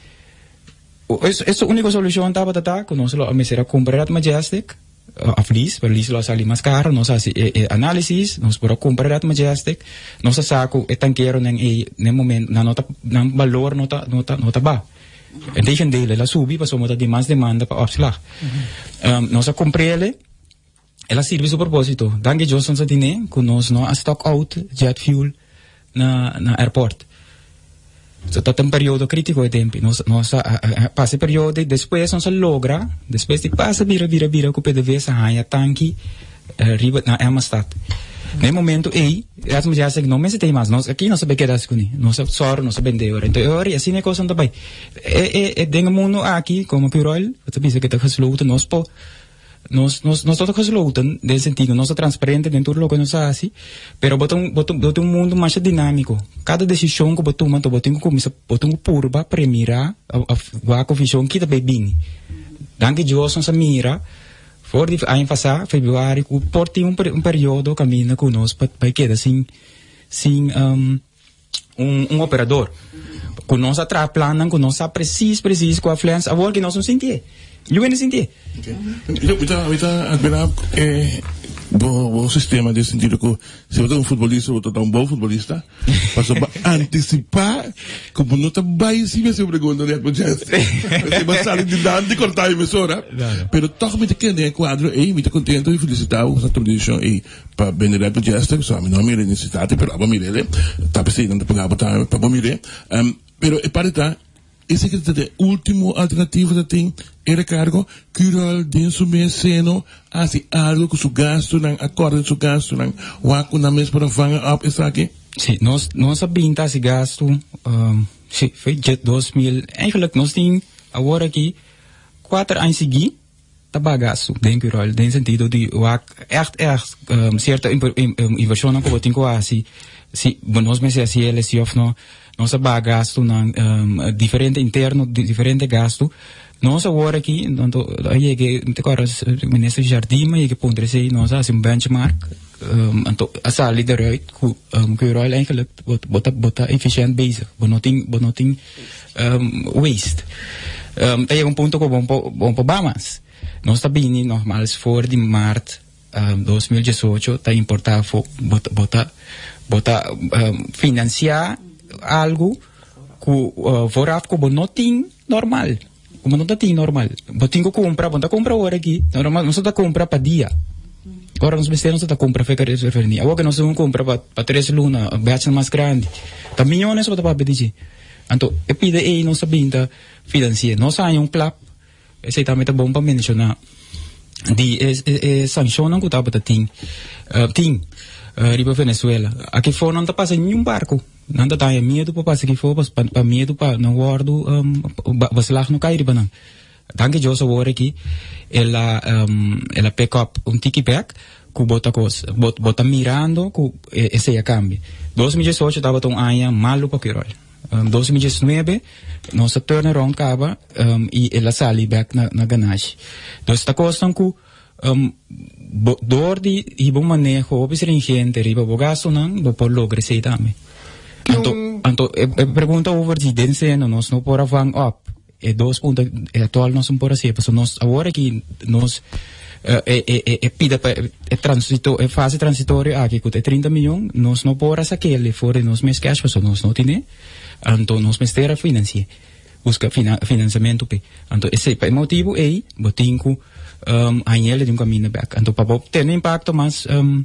essa essa única solução estava tá com nós a mesera comprar Majestic a feliz, para isso lá sali mais caro, nós faz análise, nós por comprar at Majestic, nós saco e tanqueiro nem nem momento na nota na valor nota nota nota ba. Então dele ela subi, passou muita de mais demanda para opslag. Um, nós a comprele, ela serve o propósito. Danke Johnson sa tine, que nós não a stock out jet fuel na na airport. So, tá um período crítico de tempo. Nós, nós, passa período, depois nós logra, depois de passa, vira, vira, vira, com o P D V, sa haya tanque, riba na Amistad. No momento, ei, as mulheres não me tem mais, nós, aqui nós sabemos que é das coisas, nós só, nós sabemos de hora. Então, hora, assim é coisa também. É, é, é, tem um mundo aqui, como Pirol, você pensa que está resolvido, nós, pô, nós nós nós todos lutam nesse sentido, nós transparente dentro do que nós faz, pero botam botam botam um mundo mais dinâmico. Cada decisão que botam manto botam começa botam purba premira a a confissão que também bem. Danke Johnson sa mira for the ano passado fevereiro o porti um um período caminha com nós para queda assim sim um um um operador com nós atrás planam com nós preciso preciso com a fluência agora que nós não sentir. Eu não senti. Então, então, então, é o sistema de sentido que se você é um futebolista, você é um bom futebolista, para antecipar, como não está bem, se você pergunta, né, porque você vai sair de dentro de cortar a emissora, mas totalmente que é quadro, e muito contente e felicitar o Santo Edição e para Benedetto Progesto, que só a minha nome é necessidade, mas a mim ele está precisando de pagar para para mim, mas é para estar esse que é o último alternativo que tem é recargo cural dentro do mês seno assim algo com o gasto não acorda com o gasto não o aco na mês para fazer up essa aqui. Sim, nós nós sabemos esse gasto um, sim, foi de dois mil eigenlijk nós tem agora aqui quatro anos seguidos tá gasto dentro do rol, dentro sentido de o echt echt um, certa inversão não como tem quase se nós meses assim ele se of não nós gasto não um, diferente interno diferente gasto nós agora aqui então aí que agora o ministro Jardim aí que pondre se nós assim benchmark um, então a sala de roi que um, que o rol eigenlijk bota bota efficient bezig benoting benoting um, waste um, tem um ponto que bom bom para mais nós também normal for de março um, dois mil e dezoito tá importar bota bota bota um, financiar algo que uh, voraf como não tem normal como não tem normal botinho compra bota compra agora aqui normal não só tá compra para dia agora nós bestemos só tá compra fica referir agora nós não compra para para três luna batch mais grande tá milhões para para pedir então e pide aí não sabia financiar nós há um club esse também tá bom para mencionar de é sanção que tá para tem tem riba Venezuela aqui fora não tá passando nenhum barco não tá tem medo para passar aqui fora para medo para não guardo vacilar no cair riba não tanto que eu sou agora aqui ela ela pick up um ticket back que bota coisa bota mirando que esse é cambio dois mil e dezoito tava tão aia malo para que Um, dois mil e dezenove nossa turnaround acaba um, e ela sai back na, na ganagem então está costando que um, dor de e bom manejo ou gente riba bogaço não do por lograr sei também então então a pergunta over de dense não nós não pora van up é dois pontos é atual nós não pora ser porque nós agora que nós é é é pida é transito é fase transitória aqui que é trinta milhões nós não pora saquele fora nós mês cash porque nós não tem então nós mestera financia busca fina, financiamento pe então esse é o motivo aí botinho um, ainda de um caminho back então para ter um impacto mais um,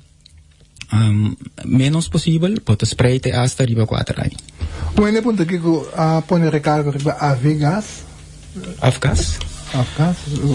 um, menos possível pode spreite hasta riba quatro anos bueno ponto que a pone recargo riba a Vegas Afgas Afgas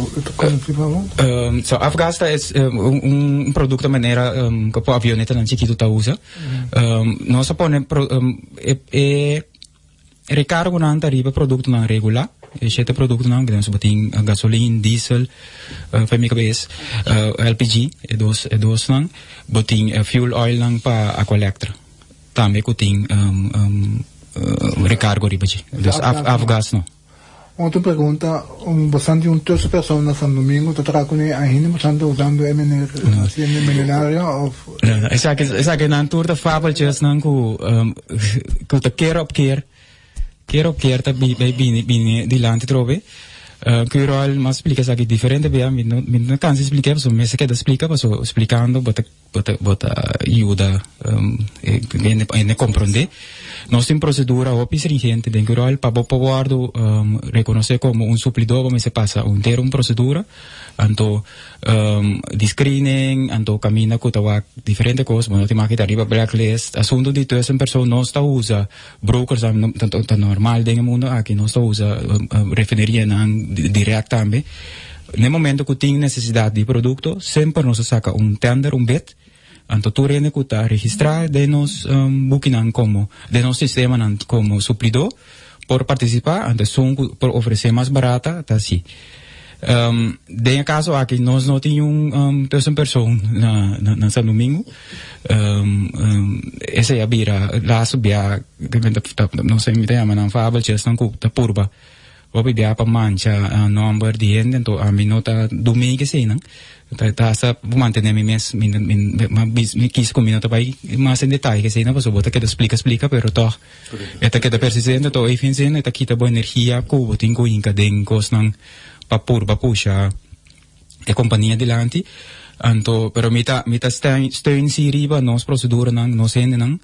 um, so Afgas é um, um produto de maneira um, que o avioneta não chiquito tá usa um, nós pone um, é, é recargo não arriba produto não regular este produto não que nós botem gasolina diesel uh, para minha cabeça uh, L P G é dois é dois não botem uh, fuel oil não para a collector também que tem um, um, uh, recargo arriba de Afgas não outra pergunta um bastante um terço pessoa na São Domingo está trabalhando ainda bastante usando M N R assim milenaria ou essa que essa que na tour da fábrica just não que que te quer op quer quero quer tá bem bem bem de lá trove que rol mas explica isso aqui diferente bem me não me não cansa explicar só me se quer explicar passo explicando bota bota bota ajuda ele ele compreende nós temos procedura ou stringente dentro do rol para poder um, reconhecer como um suplidor como se passa um ter uma procedura então um, de screening então caminha com tawa diferente coisas mas tem que arriba blacklist assunto de todas as pessoas não está usa brokers tanto tá normal dentro do mundo aqui não está usa um, refineria não direto também no momento que tem necessidade de produto sempre nos saca um tender um bid então tu rende que está registrar de nos um, booking como de nos sistema como suplidor por participar então são por oferecer mais barata tá assim um, de caso aqui nós não temos um, um pessoas na na, na São Domingo um, um, essa é a bira lá subia não sei me chama não fábel just não da purba vou pedir para mancha number de gente então a minuta domingo que sei não tá sa manter me mes min min me quis com minuto vai mais em detalhe que sei não posso botar que explica explica pero to eta que tá persistente to e finzen eta kita boa energia co tenho inca den cos não pa pur pa puxa e companhia dilante anto pero mita mita stein stein si riba nos procedura não nos ende não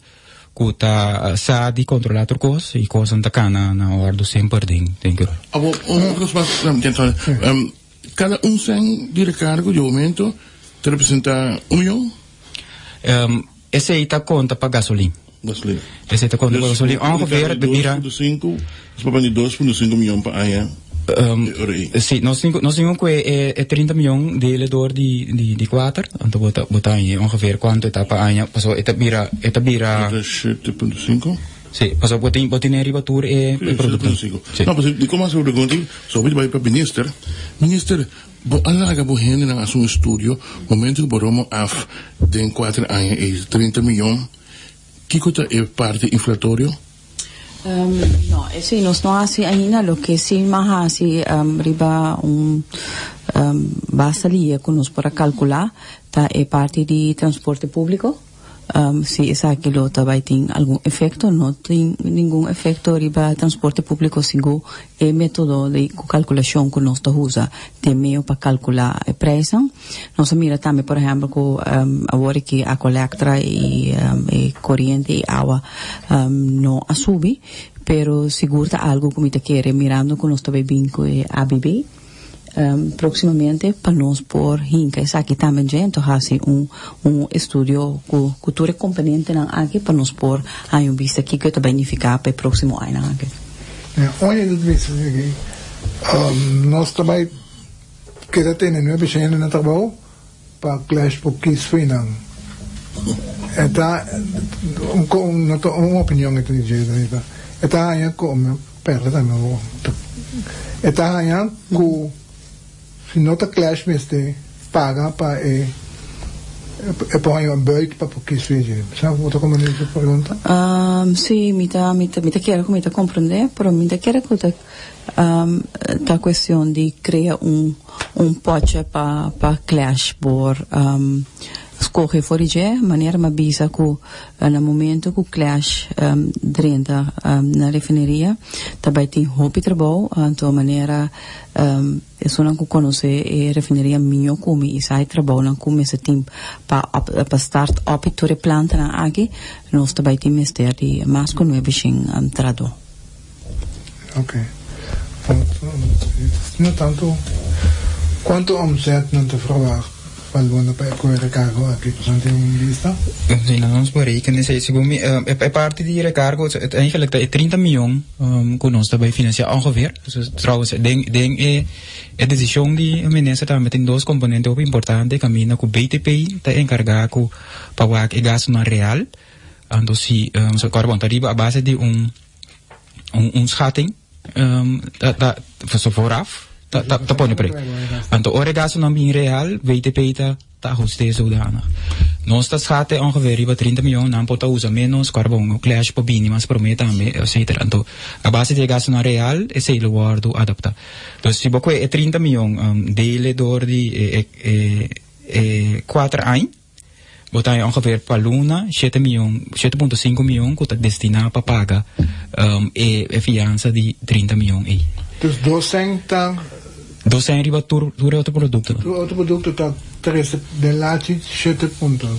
kuta sa di controllator cos e cos anta cana na ordo sempre den thank you abo um então cada um sem de recargo de aumento te representa um milhão? Um, esse aí tá conta para gasolina. gasolina. Esse é quando Dus gasolina ongeveer de mira. dois vírgula cinco, is para de dois vírgula cinco milhões para aí. Um, sim, nós temos nós temos que é, é trinta milhões de dólares de de de quatro, então bota bota aí ongeveer quanto está para aí, passou eta mira eta mira sete vírgula cinco. Sim, passou botin botin é ribatur é produto. Não, mas de como eu pergunto, sobre vai para minister, minister, bo alaga bo hende na assunto estúdio, momento que boromo af de quatro anos é trinta milhões. Que coisa é parte inflatório? Um, no, sí, nos no hace ainda lo que sí más hace um, riba un um, basalia que nos para calcular ta é parte de transporte público. Um, se essa aquilo também tem algum efeito, não tem nenhum efeito riba transporte público sigo é método de calculação que nós usa de meio para calcular o preço. Nós mira também, por exemplo, que um, agora que a coleta e, um, e corrente e água um, não sube, pero seguro algo como te quer mirando que nós também bem com a B B. Um, proximamente para nós por hinca essa aqui também gente hace um um estudo com cultura componente na aqui para nós por aí um vista aqui que também ficar para próximo ano aqui. É, olha do visto aqui. Nós também quer ter né bem no trabalho para clash porque isso foi não. Eta um um uma opinião que tu diz aí tá. Eta aí como perda também. Eta aí com se nota clash mestre paga para é é para um budget para porque isso é sabe outra como ele pergunta um sim me tá me tá me tá quero me tá compreender pero me tá quero que tá um tá questão de criar um um pote para para clash por um escorre fora de maneira uma bisa que no momento que o clash um, drenta um, na refineria também tem roupa trabalho então maneira um, isso não conhece a refineria minha como e sai trabalho não como esse tempo para para start up toda planta na aqui nós também tem mestre de mais com o bichinho entrado. Ok. Não tanto quanto omzet não te verwacht. Quando para correr recargo aqui presente em lista? Sim, nós vamos por aí que nesse segundo é parte de recargo eigenlijk é trinta milhões que nós também financiar ongeveer. Trouwens, denk denk é a decisão de minister também tem dois componentes muito importantes caminha com o B T P está encarregado para o gasto na real. Então se o carbono arriba a base de um um um schatting da da vooraf ta ta ta põe pre. Então o regaço não bem real, V T P tá tá ajuste zodanig. Nós está schate ongeveer riba trinta milhões, não pode usar menos carbono, clash para bini, mas para mim também, et cetera. Então a base de gasto na real é se ele guardo adapta. Então se você é trinta milhões um, dele dor de é é é quatro anos, botar ongeveer para luna sete milhões, sete vírgula cinco milhões que está destinado para pagar um, é é fiança de trinta milhões aí. Dus docenta docenta riba tur tur outro produto. Outro produto tá três de laje sete pontos.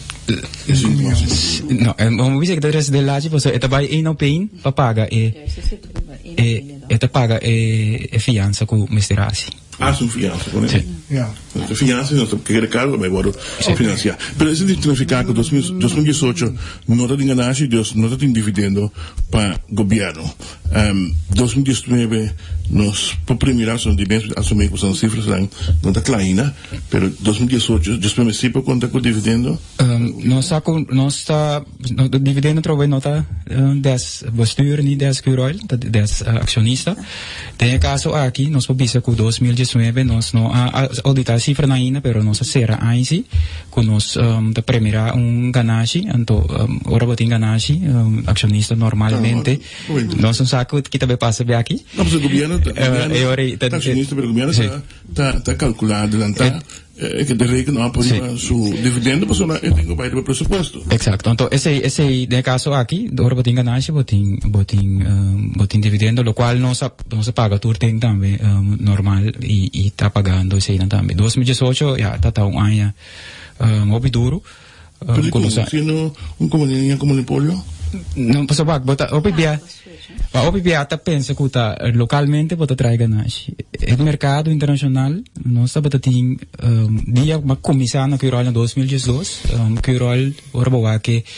Não, vamos dizer que três de laje, você está vai em no pain para pagar e e está paga e e fiança com o mesterasi. Ah, são fiança, né? Sim. Yeah. A fiança não porque recargo vai agora financiar. Pero esse significa que dois mil e dezoito não está enganado, Deus não está em dividendo para governo. Um, dois mil e dezenove nós por primeira ação de bens assumir que são cifras não está clara, pero dois mil e dezoito después se para conta com dividendo. Um, nós saco nós está no dividendo trove nota dez bestuur nem dez curol, dez acionista. Tem caso aqui nós pobisa com dois mil e dezenove nós não a auditar a cifra ainda, pero nós será ainsi que nós um, da primeira um ganache, então um, ora botin ganache um, acionista normalmente. Nós não saco que também passa bem aqui. Não, mas o governo é hora tá acionista, pero o governo tá tá tá calculado, tá é que de reino não pode su dividendo, mas não é tem para o presupuesto. Exacto. Então esse esse de caso aqui, ora botin ganache, botin botin um, botin dividendo, lo qual não se não se paga tudo tem também um, normal e e tá pagando esse aí também. dois mil e dezoito já tá tá um ano um hobby duro. Um, como se não um comuninha como monopólio? Não passa bag, bota hobby bia. Pa hobby bia tá pensa que tá localmente bota trai ganache. O mercado internacional não está bota tem um, dia uma comissão na Quirol em dois mil e dezoito, um, Quirol ora boa que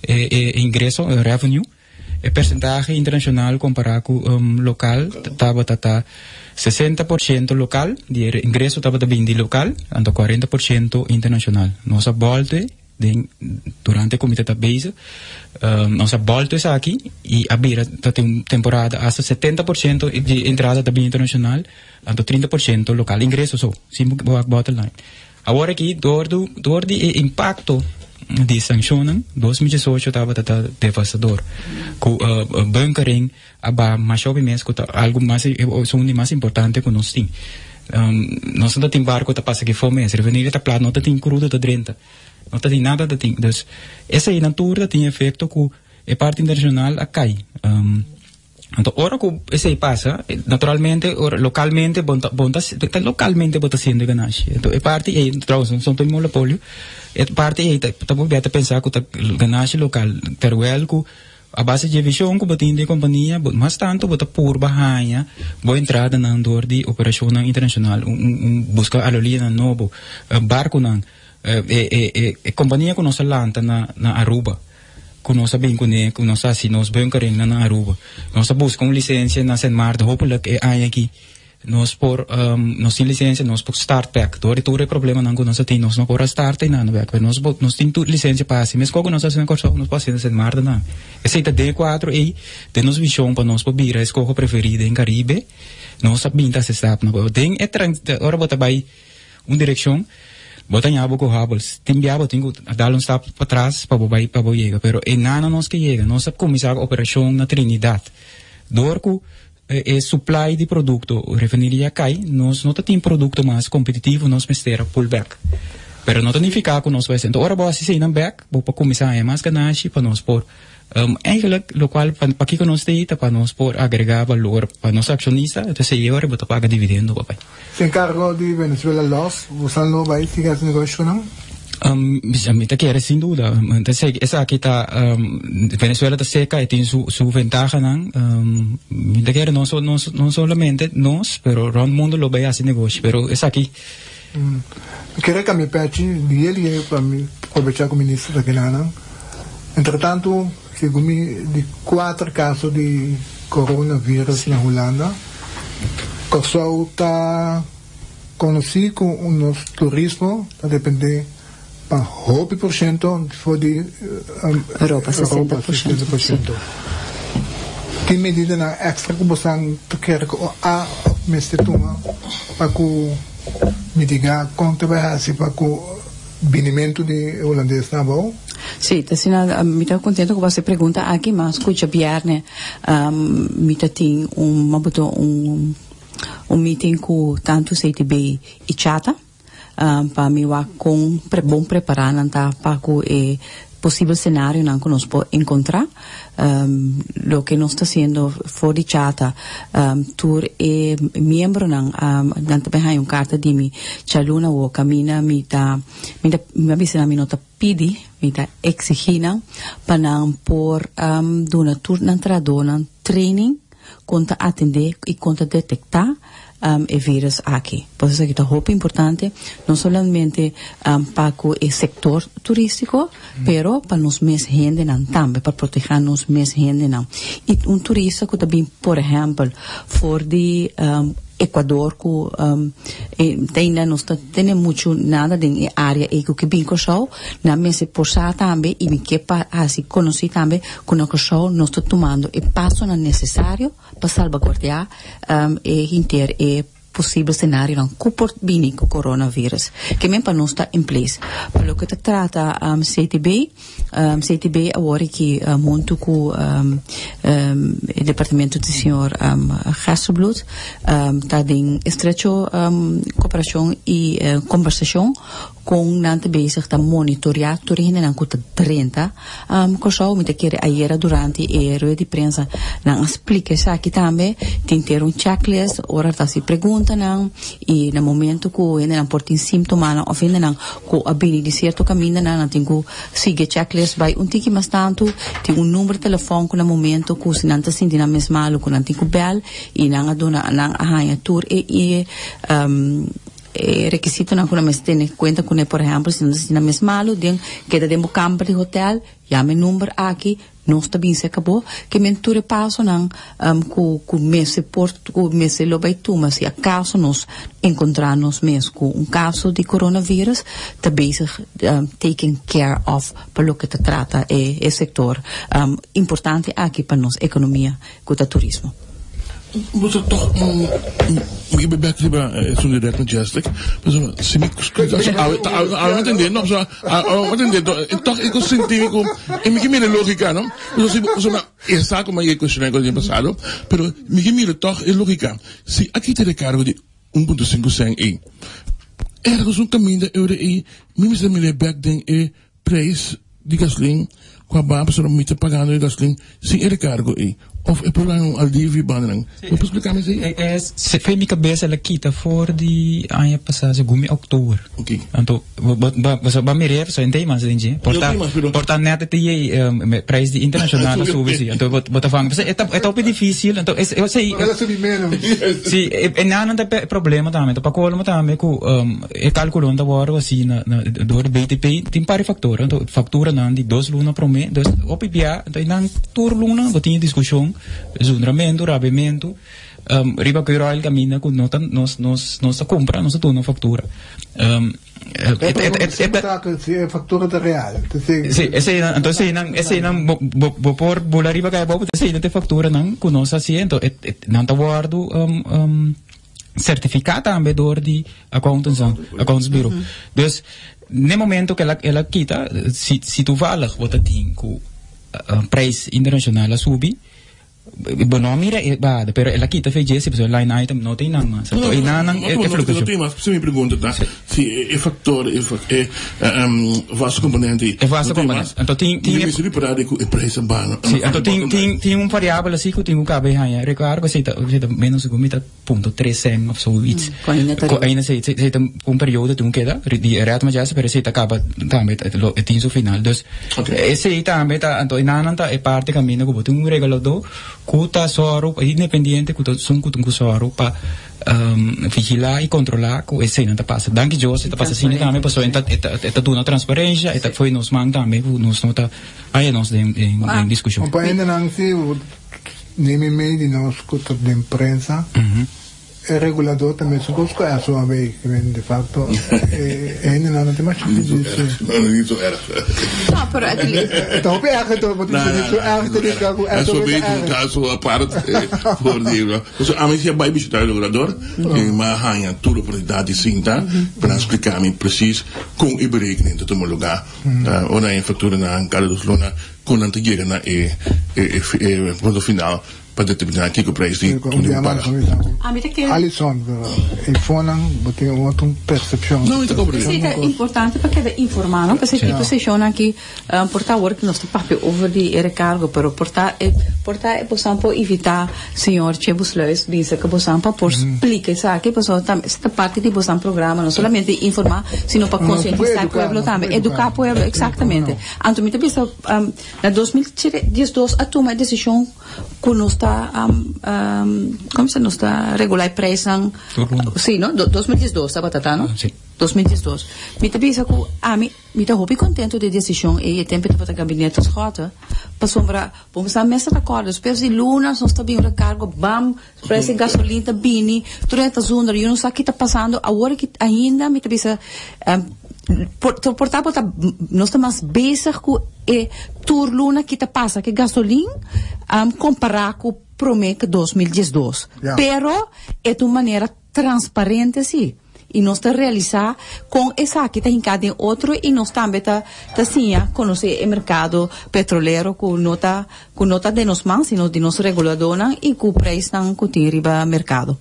é, é ingresso, é revenue, é percentagem internacional comparado com um, local, estava tá sessenta por cento local, de ingresso estava também de local, então quarenta por cento internacional. Nossa volta de, durante a comida da base, um, nossa volta é aqui e a Bira tem uma temporada hasta setenta por cento de entrada também internacional, então trinta por cento local. Ingresso só, sim, bottom line. Agora aqui, dor do, dor de impacto de sanciones, dois mil e dezoito estava devastador. Com o bunkering, aba mais ou menos algo mais, o mais importante que nós temos. Um, nós não temos barco que passa aqui fome, se revenir está plano, não tem crudo da drenta, não tem nada da tem. Então, essa natura tem efeito que a parte internacional a cai. Um, Então, ora que isso passa, naturalmente, ora, localmente, bonta, bonta, localmente, bota sendo ganância. Então, a parte aí, trouxe, não tem monopólio, a parte aí, tá bom, beta pensar que a ganância local, teruel, que a base de visão, que botinha de companhia, mas tanto, bota por barranha, boa entrada na andor de operação internacional, um, um, busca alolia na novo, barco na, é, é, companhia que nós lanta na, na Aruba. Que nós sabemos que nós assim, nós bunkering na Aruba. Nós buscamos licença na Saint Martin, hopelijk é aí aqui. Nós por, um, nós temos licença, nós por start pack. Dori tudo é problema não que nós temos, nós não por start na no back. Nós nós temos licença para assim, mas como nós fazemos corso, nós passamos Saint Martin não. Esse é D quatro aí, tem nos visão para nós por bira, escolha preferida em Caribe. Nós sabemos que se sabe, não. Tem é trans, ora bota vai uma direção. Bota em abo com Hubbles, tem biabo, tem que dar um step para trás para bobai para boiega, pero é nada nós que chega, nós sabemos começar a operação na Trinidad. Dorco é supply de produto, refineria cai, nós não tem produto mais competitivo, nós mistera pullback. Pero não significa que nós vai ser. Então, ora boa se sai na back, vou para começar a mais ganância para nós por um, eigenlijk, lo qual para que nós tem, para nós por agregar valor para nós acionista, então se eu vou pagar dividendo, papai. Se encargo de Venezuela loss, você não vai ficar esse negócio não? Um, a mim tá quer sem dúvida. Então se essa aqui tá um, Venezuela tá seca e tem su su ventaja não. Um, mim tá quer não só não não solamente nós, pero o mundo lo vai assim negócio, pero essa aqui. Hum. Quero que me pede de ele para me conversar com o ministro da Guiana. Entretanto, segundo de quatro casos de coronavírus na Holanda, o pessoal está conhecido com o turismo, está dependendo para nove por cento for de um, Europa, sessenta por cento. Que medida na extra que você quer que a mestre-tuma para que mitigar contra vai para que o vinimento de holandês está bom? Sim, tá me estou contente com você pergunta aqui, mas escuta Bierne, um, me tem um um um meeting com tanto C T B e Chata, um, para me wa com pre bom preparar tá para que possível cenário não que nós podemos encontrar. Um, lo que nós está sendo fora de Chata, um, tur é membro não, um, dan também há uma carta de mim, chaluna o camina me tá, me tá, me avisa me nota pedi, me tá exigindo para não por um, dona tur não tradona training conta atender e conta detectar um, o vírus aqui. Por isso que é muito importante, não somente um, para o setor turístico, mm. pero para nós mesmos gente também, para proteger nós mesmos gente não. E um turista que também, por exemplo, for de um, Equador, que um, tem não tem muito nada de área e que bem coxou, na mesa por sa também e que para assim conhecer também que no coxou nós está tomando e passo não necessário para salvaguardar um, e inter e possível cenário não por bem com coronavírus que mesmo para nós está em place para o que trata um, C T B um, C T B agora que uh, muito com um, um, o departamento do senhor um, Hasselbloed está um, em estrecho um, cooperação e uh, conversação com nante bezig te monitorear turin en kuta trinta um koso mi te kere ayer durante e rueda di prensa nan explica sa aqui também tem ter um checklist ora ta si pergunta nan e no momento ko ene nan portin sintoma nan ofende nan ko abini di certo caminho nan tingo sigue checklist vai um tiki mas tanto tem um número de telefone ko no momento ko se nan ta sinti na mesma lo ko nan tingo bel e nan adona nan ahaya tour e e um eh, requisito na kuna mes tiene cuenta con por ejemplo si no se na mes malo den queda dentro campo de hotel ya me número aqui não está bem se acabou que menture passo não um, com com mês porto com mês lobaitu mas se acaso nós encontrarmos mesmo com um caso de coronavírus está bezig um, taking care of pelo que te trata é é setor um, importante aqui para nós economia com o turismo. Mas eu toch me beperk lieber zo'n direct met Jastek. Maar se me ah entender, não só ah entender, então eu senti como e me que me lógica, não? Eu sei, eu é saco mas eu questionei coisa passado, pero me que me toch é lógica. Se aqui te recargo de um ponto cinco cent e ergens um caminho de euro e me me me back den e preço de gasolina com a baba para me pagando de gasolina sem recargo e of é por um alívio banang. Vou explicar mais aí. É, se foi minha cabeça ela quita for de ano passado, gumi outubro. Ok. Então, você vai me rever, só entende mais gente. Porta, porta neta tem preço de internacional na sua visita. Então, bota fang. É é tão difícil. Então, eu sei. Ela sabe menos. Sim, é não tem problema também. Então, para colmo também com é calculando agora assim na do B T P tem pare fatura. Então, fatura não de dois luna por mês, dois O P P A, então não tur luna, botinha discussão. Zundramento, rabimento, um, riba que o caminha com nota nos nos nossa compra, nossa turno factura. Um, é factura da real. Sim, esse então esse não esse não bo por bola riba que bo esse não tem factura não com nossa assento, não tá guardo um um certificado também do de accountancy, accounts bureau. Dus no momento que ela ela quita, se se tu fala bota tem com preço internacional a subir Bueno, mira, vada, pero ela quita fez esse, pessoal, line item não tem nada mais. Então, e não é fluxo. Não tem mais, você me pergunta, tá? Se é fator, é um vasto componente. É vasto componente. Então tem tem é sobre para o preço bano. Sim, então tem tem tem um variável assim que tem um cabe aí, recarga se tá se tá menos como tá ponto três cem of so it's. Ainda se se tá um período tem um queda, de reto mas já se parece tá acaba também tem o final. Então, esse aí também tá, então não tá é parte caminho que botou um regulador kuta soro independente kuta sum kuta soro pa um, vigilar e controlar com esse não tá passa danke Jose tá passa assim também passou então tá tudo na transparência eta foi nos manda também nos nota aí nós em em discussão para ainda não se nem me meio de nós kuta de imprensa el regulador também se busca a sua vez de facto ainda não tem mais que dizer isso era não pero então é que tô botando isso é que tem que é sobre um caso a parte por dizer então a mim se vai visitar o regulador e mas há tudo por idade cinta para explicar-me preciso com e berekenen tot um lugar ou na fatura na cada dos lona com não te chega na e e ponto final para determinar aqui que o preço de tudo para. Alison, e foram botem outra percepção. Não, então como isso é importante para que informar, não? Porque tipo se chama aqui portar work nós papel over de recargo, pero portar é portar é possível evitar senhor Chebusleus, bisa que possível para por explicar isso aqui, pessoal também esta parte de possível programa, não somente informar, sino para conscientizar o povo também, educar o povo, exatamente. Então, me pensa na dois mil e dezoito a tomar decisão que nós está um, um, como se nós está regular preço sim, não? dois mil e dezoito está batata, não? Sim. dois mil e dezoito me te pensa que a mim me tá muito contente de decisão e tempo para o gabinete rota para sombra vamos a mesa de acordos depois de lunas nós está bem o recargo bam preço de gasolina tá bem durante a zona eu não sei o que está passando agora que ainda me te pensa um, por portável tá nós estamos bezig com e turluna que tá passa que gasolina um, comparar com promê que dois mil e dezoito yeah. Pero é de maneira transparente sim e nós está realizar com essa que está em cada outro e nós também está tá assim conhecer o mercado petroleiro com nota com nota de nós mãos e de nosso regulador e com preço não que tem riba mercado.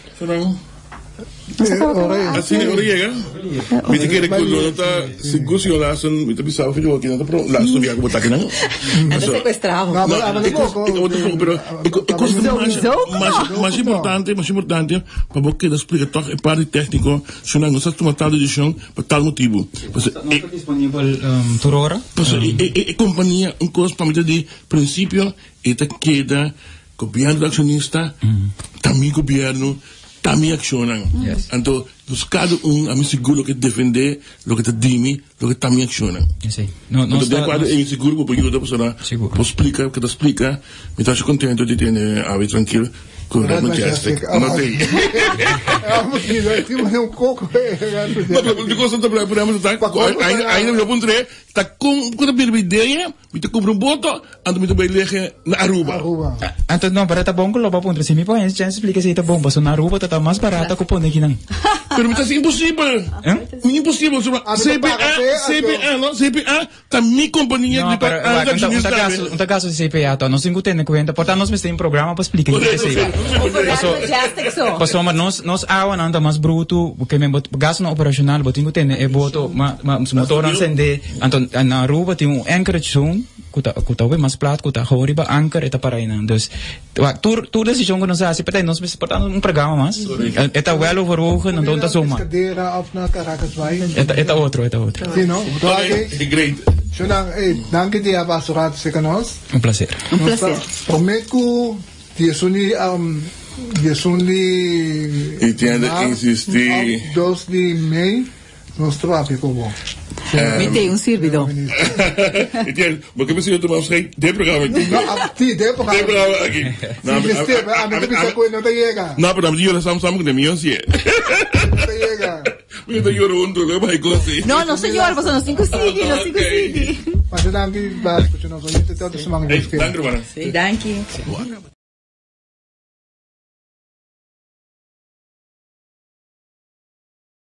Assim, ora chega. Me te quer que não tá se gosto lá são me te pensava que eu aqui não tá pro lá só viago botar aqui não. É sequestrado. Não, mas eu pero é coisa mais mais importante, mais importante para você explicar todo é parte técnico, se não está tomando decisão por tal motivo. Você não está disponível por hora? É companhia um coisa para me de princípio e te queda governo acionista, também governo também accionam. Yes. Então, nós cada um, a mim seguro que defender, o que está dimi, o que também accionam. Sim. Não, não Então, está... quando é inseguro, para ajudar a pessoa, Seguro. para explicar, que te explica, me está contente de ter a vida tranquila, com o Majestic. Não tem. É uma coisa, tem um coco. Mas, de coisa, podemos estar, ainda me apontei, está com a ideia, me está comprar um boto, então me vai ler na Aruba. Aruba. Então, não, para tá bom que loba ponto. Se me põe, já explica se tá bom, mas na Aruba tá mais barata que o ponto aqui não. Pero está impossível. Impossível. C P A, C P A, não, C P A, tá minha companhia de para um caso, um caso de C P A, tá, não se tem conta, portanto nós temos um programa para explicar o que é. Passou, mas nós nós awan anda mais bruto, porque mesmo gasto não operacional, botinho tem é boto, mas motor acende, então na Aruba tem um anchorage zone, kuta kuta bem mais plato, kuta horiba anchor eta para aí, então tu tu decisão que nós faz, para nós portanto um programa mais, eta well overwogen, não dá soma. Cadeira op na Caracas vai. Eta eta outro, eta outro. Sim, não? Great. Shunang, eh, danke dir, Abasurat Sekanos. Um prazer. Um prazer. Prometo que suni um dia suni Entenda, insistir. dois de Mei, nós trabalhamos com bom. Me tem um servidor. Entende? Porque você eu tomar sei de programa. Não, sim, de programa. De programa aqui. Não, mas tem, a mim também sacou não te chega. Não, para mim eu estamos estamos com minha sim. Não te chega. Me tô chorando, eu vai conseguir. Não, não senhor, você não se consegue, não se consegue. Mas danke, basta, não sou eu te tenho de chamar. Danke, mano. Danke.